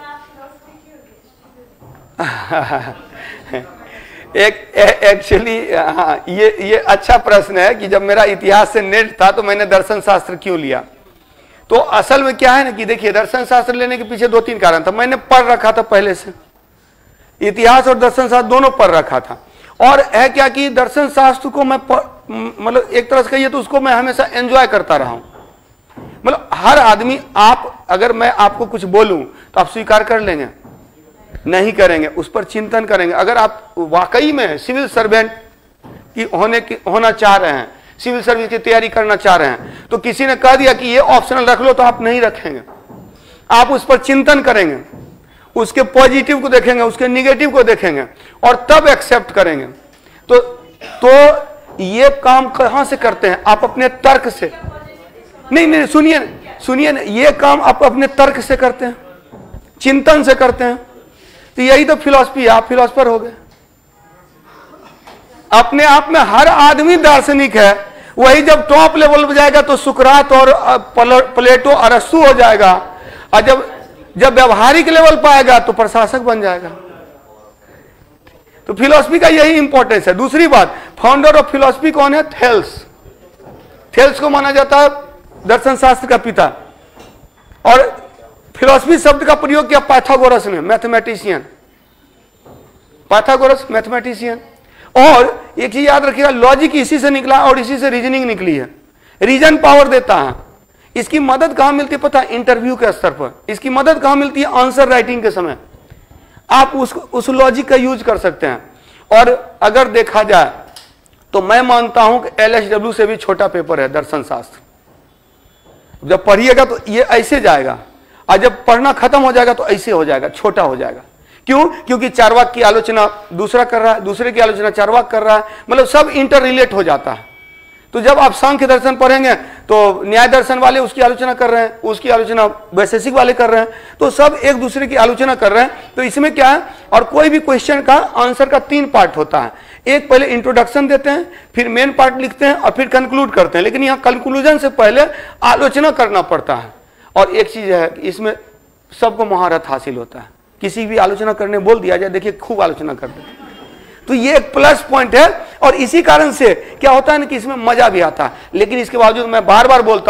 एक्चुअली हाँ, ये अच्छा प्रश्न है कि जब मेरा इतिहास से नेट था तो मैंने दर्शन शास्त्र क्यों लिया। तो असल में क्या है ना कि देखिए, दर्शन शास्त्र लेने के पीछे 2-3 कारण था। मैंने पढ़ रखा था पहले से, इतिहास और दर्शन शास्त्र दोनों पढ़ रखा था। और है क्या कि दर्शन शास्त्र को मैं मतलब एक तरह से कहिए तो उसको मैं हमेशा एंजॉय करता रहा हूं। मतलब हर आदमी, आप अगर मैं आपको कुछ बोलूं तो आप स्वीकार कर लेंगे? नहीं करेंगे, उस पर चिंतन करेंगे। अगर आप वाकई में सिविल सर्वेंट होना चाह रहे हैं, सिविल सर्विस की तैयारी करना चाह रहे हैं, तो किसी ने कह दिया कि ये ऑप्शनल रख लो, तो आप नहीं रखेंगे। आप उस पर चिंतन करेंगे, उसके पॉजिटिव को देखेंगे, उसके निगेटिव को देखेंगे और तब एक्सेप्ट करेंगे। तो ये काम कहां से करते हैं? आप अपने तर्क से। नहीं, सुनिए, ये काम आप अपने तर्क से करते हैं, चिंतन से करते हैं। तो यही तो फिलॉसफी है, आप फिलॉसफर हो गए। अपने आप में हर आदमी दार्शनिक है। वही जब टॉप लेवल पर जाएगा तो सुकरात और प्लेटो अरस्तु हो जाएगा, और जब व्यवहारिक लेवल पर आएगा तो प्रशासक बन जाएगा। तो फिलॉसफी का यही इंपॉर्टेंस है। दूसरी बात, फाउंडर ऑफ फिलॉसफी कौन है? थेल्स को माना जाता है दर्शन शास्त्र का पिता। और फिलॉसफी शब्द का प्रयोग किया पाइथागोरस ने, मैथमेटिशियन। और एक चीज याद रखिएगा, लॉजिक इसी से निकला और इसी से रीजनिंग निकली है। रीजन पावर देता है। इसकी मदद कहां मिलती है पता है? इंटरव्यू के स्तर पर। इसकी मदद कहां मिलती है? आंसर राइटिंग के समय आप उस लॉजिक का यूज कर सकते हैं। और अगर देखा जाए तो मैं मानता हूं कि LSW से भी छोटा पेपर है दर्शन शास्त्र। जब पढ़िएगा तो ये ऐसे जाएगा, और जब पढ़ना खत्म हो जाएगा तो ऐसे हो जाएगा, छोटा हो जाएगा। क्यों? क्योंकि चार्वाक की आलोचना दूसरा कर रहा है, दूसरे की आलोचना चार्वाक कर रहा है, मतलब सब इंटर रिलेट हो जाता है। तो जब आप सांख्य दर्शन पढ़ेंगे तो न्याय दर्शन वाले उसकी आलोचना कर रहे हैं, उसकी आलोचना वैशेषिक वाले कर रहे हैं, तो सब एक दूसरे की आलोचना कर रहे हैं। तो इसमें क्या है, और कोई भी क्वेश्चन का आंसर का 3 पार्ट होता है। एक पहले इंट्रोडक्शन देते हैं, फिर मेन पार्ट लिखते हैं और फिर कंक्लूड करते हैं। लेकिन यहाँ कंक्लूजन से पहले आलोचना करना पड़ता है। और एक चीज है, इसमें सबको महारत हासिल होता है। किसी भी आलोचना करने बोल दिया जाए, देखिए खूब आलोचना करते हैं, तो ये एक प्लस पॉइंट है। और इसी कारण से क्या होता है ना कि इसमें मजा भी आता है। लेकिन इसके बावजूद मैं बार बार बोलता हूं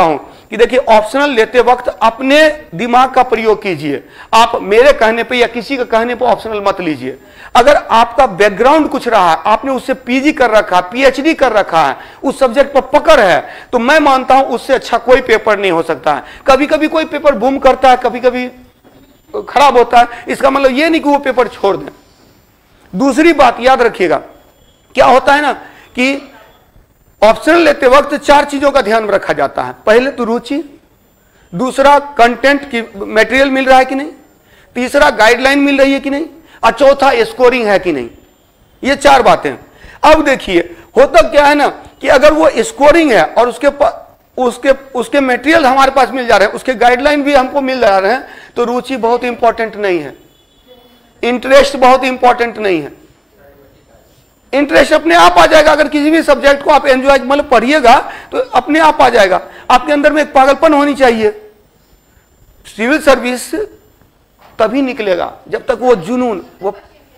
कि देखिए ऑप्शनल लेते वक्त अपने दिमाग का प्रयोग कीजिए। आप मेरे कहने पे या किसी के कहने पे ऑप्शनल मत लीजिए। अगर आपका बैकग्राउंड कुछ रहा है, आपने उससे पीजी कर रखा, पीएचडी कर रखा है, उस सब्जेक्ट पर पकड़ है, तो मैं मानता हूं उससे अच्छा कोई पेपर नहीं हो सकता है। कभी कभी कोई पेपर बूम करता है, कभी कभी खराब होता है, इसका मतलब यह नहीं कि वो पेपर छोड़ दें। दूसरी बात याद रखिएगा, क्या होता है ना कि ऑप्शनल लेते वक्त 4 चीजों का ध्यान रखा जाता है। पहले तो रुचि, दूसरा कंटेंट की मटेरियल मिल रहा है कि नहीं, तीसरा गाइडलाइन मिल रही है कि नहीं, और चौथा स्कोरिंग है कि नहीं। ये 4 बातें। अब देखिए होता क्या है ना कि अगर वो स्कोरिंग है और उसके मटेरियल हमारे पास मिल जा रहे हैं, उसके गाइडलाइन भी हमको मिल जा रहे हैं, तो रुचि बहुत इंपॉर्टेंट नहीं है, इंटरेस्ट बहुत इंपॉर्टेंट नहीं है। इंटरेस्ट अपने आप आ जाएगा। अगर किसी भी सब्जेक्ट को आप एंजॉय मतलब पढ़िएगा तो अपने आप आ जाएगा। आपके अंदर में एक पागलपन होनी चाहिए। सिविल सर्विस तभी निकलेगा जब तक वो जुनून, वो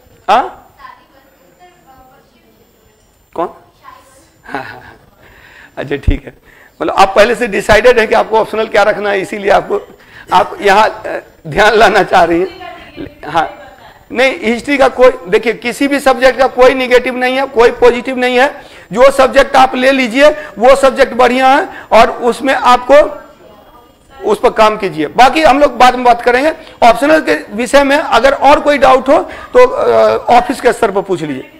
कौन, अच्छा ठीक है, मतलब आप पहले से डिसाइडेड है कि आपको ऑप्शनल क्या रखना है, इसीलिए आप यहां ध्यान लाना चाह रही हैं। हाँ नहीं, हिस्ट्री का कोई, देखिए किसी भी सब्जेक्ट का कोई निगेटिव नहीं है, कोई पॉजिटिव नहीं है। जो सब्जेक्ट आप ले लीजिए वो सब्जेक्ट बढ़िया है और उसमें आपको उस पर काम कीजिए। बाकी हम लोग बाद में बात करेंगे ऑप्शनल के विषय में। अगर और कोई डाउट हो तो ऑफिस के स्तर पर पूछ लीजिए।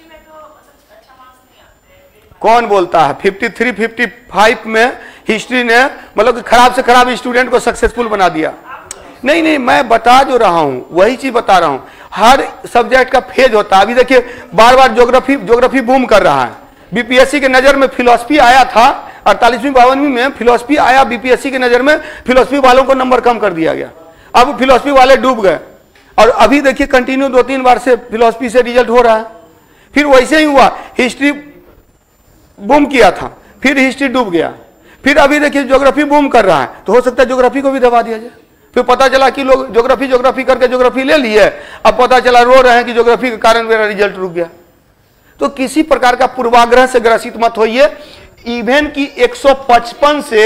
कौन बोलता है 53 55 में हिस्ट्री ने मतलब खराब से खराब स्टूडेंट को सक्सेसफुल बना दिया? नहीं नहीं, मैं बता जो रहा हूं वही चीज बता रहा हूं। हर सब्जेक्ट का फेज होता है। अभी देखिए बार बार ज्योग्राफी बूम कर रहा है। बीपीएससी के नजर में फिलॉसफी आया था, 48वीं 52वीं में फिलॉसफी आया, बीपीएससी के नजर में फिलॉसफी वालों को नंबर कम कर दिया गया। अब फिलॉसफी वाले डूब गए और अभी देखिए कंटिन्यू 2-3 बार से फिलॉसफी से रिजल्ट हो रहा है। फिर वैसे ही हुआ, हिस्ट्री बूम किया था, फिर हिस्ट्री डूब गया। फिर अभी देखिए ज्योग्राफी बूम कर रहा है, तो हो सकता है ज्योग्राफी को भी दबा दिया जाए। फिर पता चला कि लोग ज्योग्राफी करके ज्योग्राफी ले लिए, अब पता चला रो रहे हैं कि ज्योग्राफी के कारण मेरा रिजल्ट रुक गया। तो किसी प्रकार का पूर्वाग्रह से ग्रसित मत होइए। इवन की 150 से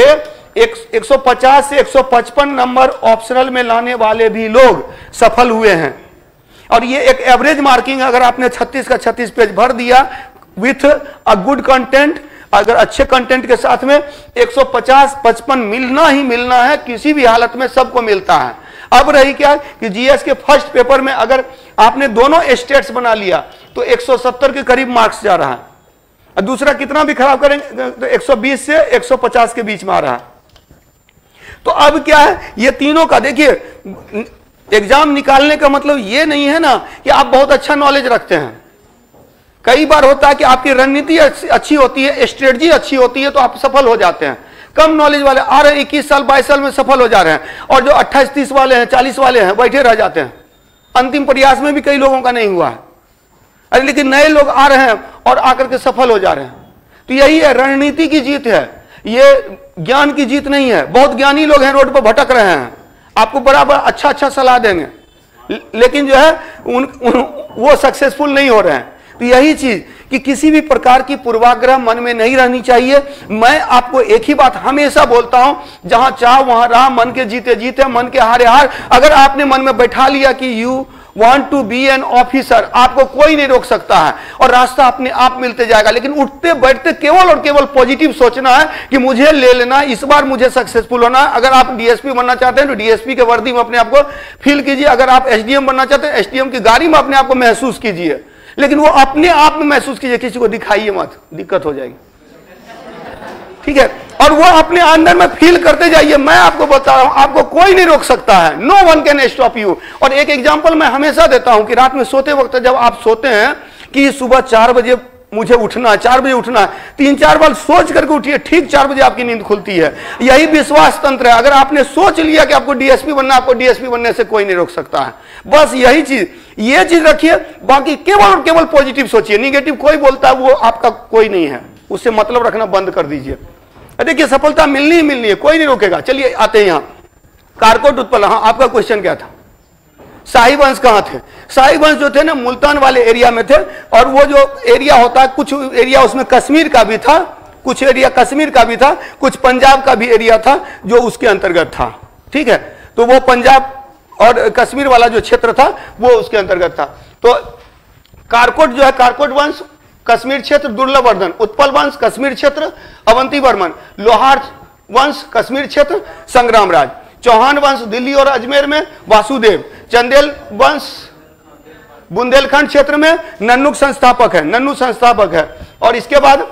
155 नंबर ऑप्शनल में लाने वाले भी लोग सफल हुए हैं। और ये एक एवरेज मार्किंग, अगर आपने 36 का 36 पेज भर दिया विथ अ गुड कंटेंट, अगर अच्छे कंटेंट के साथ में 150-55 मिलना ही मिलना है, किसी भी हालत में सबको मिलता है। अब रही क्या कि जीएस के फर्स्ट पेपर में अगर आपने दोनों स्टेट्स बना लिया तो 170 के करीब मार्क्स जा रहा है, और दूसरा कितना भी खराब करेंगे तो 120 से 150 के बीच में आ रहा है। तो अब क्या है, ये तीनों का देखिए एग्जाम निकालने का मतलब ये नहीं है ना कि आप बहुत अच्छा नॉलेज रखते हैं। कई बार होता है कि आपकी रणनीति अच्छी होती है, स्ट्रेटजी अच्छी होती है, तो आप सफल हो जाते हैं। कम नॉलेज वाले आ रहे हैं 21 साल 22 साल में सफल हो जा रहे हैं, और जो 28-30 वाले हैं 40 वाले हैं बैठे रह जाते हैं। अंतिम प्रयास में भी कई लोगों का नहीं हुआ है। अरे लेकिन नए लोग आ रहे हैं और आकर के सफल हो जा रहे हैं। तो यही है, रणनीति की जीत है, ये ज्ञान की जीत नहीं है। बहुत ज्ञानी लोग हैं रोड पर भटक रहे हैं, आपको बराबर अच्छा सलाह देंगे, लेकिन जो है वो सक्सेसफुल नहीं हो रहे हैं। तो यही चीज कि किसी भी प्रकार की पूर्वाग्रह मन में नहीं रहनी चाहिए। मैं आपको एक ही बात हमेशा बोलता हूं, जहां चाह वहां राह, मन के जीते जीते मन के हारे हार। अगर आपने मन में बैठा लिया कि you want to be an officer, आपको कोई नहीं रोक सकता है और रास्ता अपने आप मिलते जाएगा। लेकिन उठते बैठते केवल और केवल पॉजिटिव सोचना है कि मुझे ले लेना, इस बार मुझे सक्सेसफुल होना है। अगर आप डीएसपी बनना चाहते हैं तो डीएसपी के वर्दी में अपने आप को फील कीजिए। अगर आप एसडीएम बनना चाहते हैं एसडीएम की गाड़ी में अपने आप को महसूस कीजिए, लेकिन वो अपने आप में महसूस कीजिए, किसी को दिखाइए मत, दिक्कत हो जाएगी। ठीक है, और वो अपने अंदर में फील करते जाइए। मैं आपको बता रहा हूं, आपको कोई नहीं रोक सकता है। No one can stop you. और एक एग्जांपल मैं हमेशा देता हूं कि रात में सोते वक्त जब आप सोते हैं कि सुबह 4 बजे मुझे उठना है, 4 बजे उठना है, 3-4 बार सोच करके उठिए, ठीक 4 बजे आपकी नींद खुलती है। यही विश्वास तंत्र है। अगर आपने सोच लिया कि आपको डीएसपी बनना, आपको डीएसपी बनने से कोई नहीं रोक सकता है। बस यही चीज, ये चीज रखिए। बाकी केवल और केवल पॉजिटिव सोचिए। निगेटिव कोई बोलता है वो आपका कोई नहीं है, उससे मतलब रखना बंद कर दीजिए। देखिए सफलता मिलनी ही मिलनी है, कोई नहीं रोकेगा। चलिए आते हैं यहां कारकोट उत्पल। हाँ, आपका क्वेश्चन क्या था? शाही वंश कहां थे? शाही वंश जो थे ना मुल्तान वाले एरिया में थे, और वो जो एरिया होता है, कुछ एरिया उसमें कश्मीर का भी था, कुछ एरिया कश्मीर का भी था, कुछ पंजाब का भी एरिया था जो उसके अंतर्गत था। ठीक है, तो वो पंजाब और कश्मीर वाला जो क्षेत्र था वो उसके अंतर्गत था। तो कारकोट जो है, कारकोट वंश कश्मीर क्षेत्र दुर्लभ वर्धन, उत्पल वंश कश्मीर क्षेत्र अवंती वर्मन, लोहार वंश कश्मीर क्षेत्र संग्राम राज, चौहान वंश दिल्ली और अजमेर में वासुदेव, चंदेल वंश बुंदेलखंड क्षेत्र में नन्नू संस्थापक है, नन्नू संस्थापक है। और इसके बाद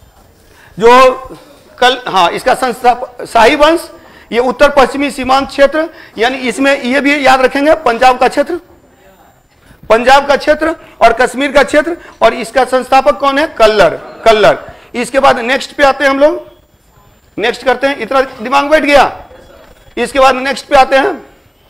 जो कल, हाँ, इसका संस्थापक शाही वंश, ये उत्तर पश्चिमी सीमांत क्षेत्र, यानी इसमें ये भी याद रखेंगे पंजाब का क्षेत्र, पंजाब का क्षेत्र और कश्मीर का क्षेत्र। और इसका संस्थापक कौन है? कल्लर, कल्लर। इसके बाद नेक्स्ट पे आते हैं हम लोग, नेक्स्ट करते हैं, इतना दिमाग बैठ गया। इसके बाद नेक्स्ट पे आते हैं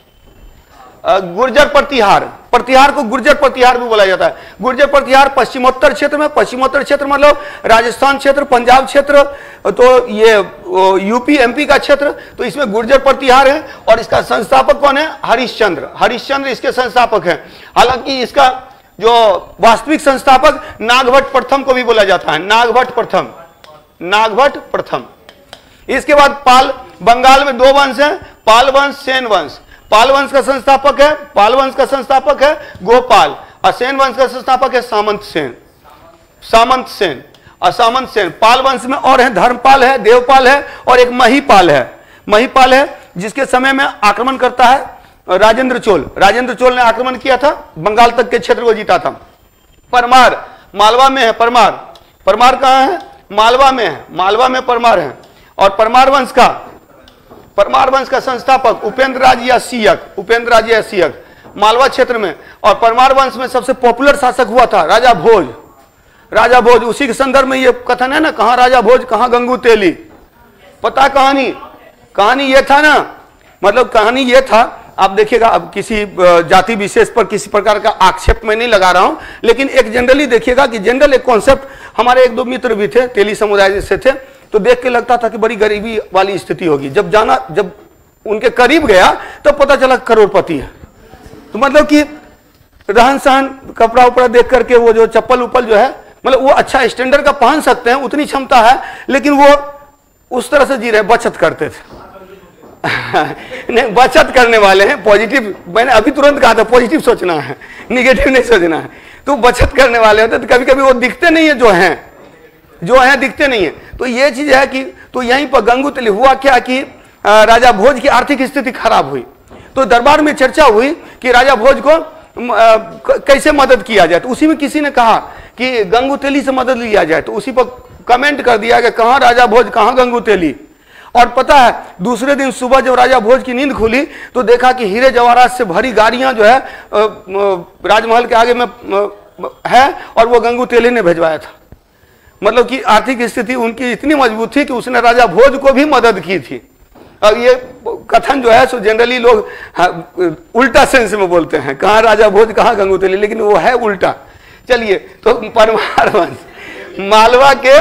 गुर्जर प्रतिहार, प्रतिहार को गुर्जर प्रतिहार भी बोला जाता है। गुर्जर प्रतिहार पश्चिमोत्तर क्षेत्र में, पश्चिमोत्तर क्षेत्र मतलब राजस्थान क्षेत्र, पंजाब क्षेत्र, तो ये यूपी एमपी का क्षेत्र, तो इसमें गुर्जर प्रतिहार है। और इसका संस्थापक कौन है? हरिश्चंद्र, हरिश्चंद्र इसके संस्थापक है। हालांकि इसका जो वास्तविक संस्थापक नागभट्ट प्रथम को भी बोला जाता है, नागभट्ट प्रथम, नागभट्ट प्रथम। इसके बाद पाल, बंगाल में दो वंश है, पाल वंश, सेन वंश। पाल वंश का संस्थापक है, पाल वंश का संस्थापक है गोपाल, और सेन वंश का संस्थापक है सामंत सेन, सामंत सेन और सामंत सेन। पाल वंश में और है धर्मपाल है, देवपाल है और एक महिपाल है, महिपाल है जिसके समय में आक्रमण करता है राजेंद्र चोल, राजेंद्र चोल ने आक्रमण किया था, बंगाल तक के क्षेत्र को जीता था। परमार मालवा में है, परमार, परमार कहां है? मालवा में है, मालवा में परमार है। और परमार वंश का, परमार वंश का संस्थापक उपेंद्र राज या सियक, उपेंद्र राज या सियक मालवा क्षेत्र में। और परमार वंश में सबसे पॉपुलर शासक हुआ था राजा भोज, राजा भोज। उसी के संदर्भ में ये कथन है ना, कहां राजा भोज कहां गंगू तेली। पता कहानी, कहानी ये था ना, मतलब कहानी ये था, आप देखिएगा, अब किसी जाति विशेष पर किसी प्रकार का आक्षेप में नहीं लगा रहा हूं, लेकिन एक जनरली देखिएगा कि जनरल एक कॉन्सेप्ट, हमारे एक दो मित्र भी थे तेली समुदाय से थे, तो देख के लगता था कि बड़ी गरीबी वाली स्थिति होगी। जब जाना, जब उनके करीब गया तब पता चला करोड़पति है। तो मतलब कि रहन सहन, कपड़ा उपड़ा देख करके, वो जो चप्पल उपल जो है, मतलब वो अच्छा स्टैंडर्ड का पहन सकते हैं, उतनी क्षमता है, लेकिन वो उस तरह से जी रहे, बचत करते थे। नहीं, बचत करने वाले हैं, पॉजिटिव, मैंने अभी तुरंत कहा था पॉजिटिव सोचना है, निगेटिव नहीं सोचना है। तो बचत करने वाले होते, तो कभी कभी वो दिखते नहीं है, जो हैं दिखते नहीं है। तो ये चीज है कि, तो यहीं पर गंगूतली हुआ क्या कि राजा भोज की आर्थिक स्थिति खराब हुई, तो दरबार में चर्चा हुई कि राजा भोज को कैसे मदद किया जाए। तो उसी में किसी ने कहा कि गंगूतेली से मदद लिया जाए, तो उसी पर कमेंट कर दिया कि कहां राजा भोज कहां गंगूतेली। और पता है दूसरे दिन सुबह जब राजा भोज की नींद खुली तो देखा कि हीरे जवाहरात से भरी गाड़ियां जो है राजमहल के आगे में है, और वो गंगूतेली ने भेजवाया था। मतलब कि आर्थिक स्थिति उनकी इतनी मजबूत थी कि उसने राजा भोज को भी मदद की थी। अब ये कथन जो है सो जनरली लोग उल्टा सेंस में बोलते हैं, कहां राजा भोज कहां गंगूतेली, लेकिन वो है उल्टा। चलिए, तो परमार वंश, मालवा के,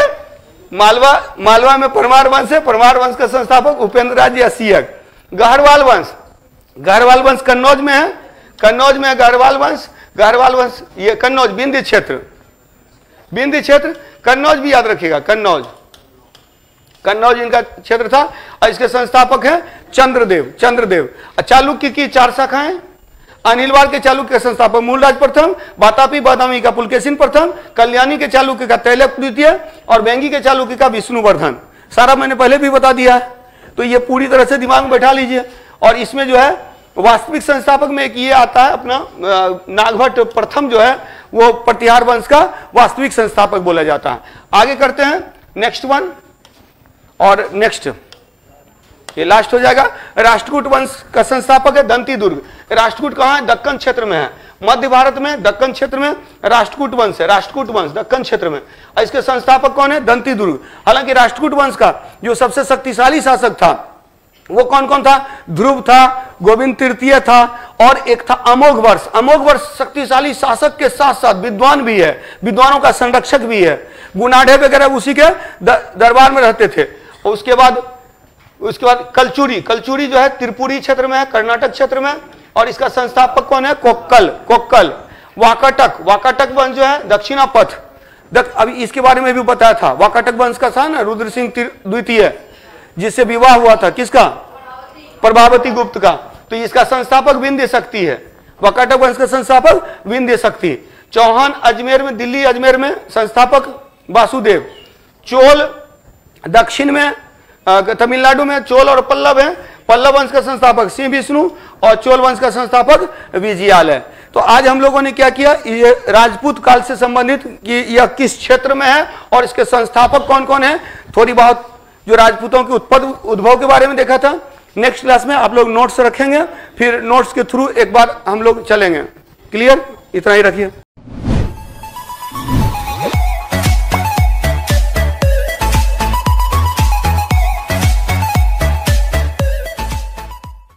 मालवा में परमार वंश है, परमार वंश का संस्थापक उपेंद्र राज या सियक। गहरवाल वंश, गहरवाल वंश कन्नौज में है, कन्नौज में है गहरवाल वंश। गहरवाल वंश ये कन्नौज बिंदी क्षेत्र, बिंदी क्षेत्र, कन्नौज भी याद रखिएगा, कन्नौज, कन्नौज इनका क्षेत्र था। और इसके संस्थापक है चंद्रदेव, चंद्रदेव। चालुक्य की चार शाखाएं, अनिलवाड़ के चालुक्य के संस्थापक मूलराज प्रथम, बातापी बादामी का पुलकेशिन प्रथम, कल्याणी के चालुक्य का तैलक द्वितीय और बेंगी के चालुक्य का विष्णुवर्धन। सारा मैंने पहले भी बता दिया है, तो ये पूरी तरह से दिमाग में बैठा लीजिए। और इसमें जो है वास्तविक संस्थापक में एक ये आता है अपना नागभट्ट प्रथम जो है वो प्रतिहार वंश का वास्तविक संस्थापक बोला जाता है। आगे करते हैं नेक्स्ट वन, और नेक्स्ट ये लास्ट हो जाएगा। राष्ट्रकूट वंश का संस्थापक है दंती दुर्ग। राष्ट्रकूट कहां है? दक्कन क्षेत्र में है, मध्य भारत में दक्कन क्षेत्र में राष्ट्रकूट वंश है, राष्ट्रकूट वंश दक्कन क्षेत्र में। और इसके संस्थापक कौन है? दंती दुर्ग। हालांकि राष्ट्रकूट वंश का जो सबसे शक्तिशाली शासक था वो कौन कौन था? ध्रुव था, गोविंद तृतीय था, और एक था अमोघ वर्ष। अमोघ वर्ष शक्तिशाली शासक के साथ साथ विद्वान भी है, विद्वानों का संरक्षक भी है। गुनाढ़े वगैरह उसी के दरबार में रहते थे। और उसके बाद कलचुरी, कलचुरी जो है त्रिपुरी क्षेत्र में है, कर्नाटक क्षेत्र में। और इसका संस्थापक कौन है? कोक्कल, कोक्कल। वाकाटक, वाकाटक वंश जो है दक्षिणापथ, अभी इसके बारे में भी बताया था, वाकाटक वंश का था ना रुद्र सिंह द्वितीय, जिससे विवाह हुआ था किसका, प्रभावती गुप्त का। तो इसका संस्थापक विंध्य शक्ति है, वाकाटक वंश का संस्थापक विंध्य शक्ति। चौहान अजमेर में, दिल्ली अजमेर में संस्थापक वासुदेव। चोल दक्षिण में, तमिलनाडु में चोल और पल्लव है, पल्लव वंश का संस्थापक सिंह विष्णु और चोल वंश का संस्थापक विजयाल है। तो आज हम लोगों ने क्या किया, ये राजपूत काल से संबंधित कि यह किस क्षेत्र में है और इसके संस्थापक कौन कौन है, थोड़ी बहुत जो राजपूतों के उद्भव के बारे में देखा था। नेक्स्ट क्लास में आप लोग नोट्स रखेंगे, फिर नोट्स के थ्रू एक बार हम लोग चलेंगे। क्लियर, इतना ही रखिए।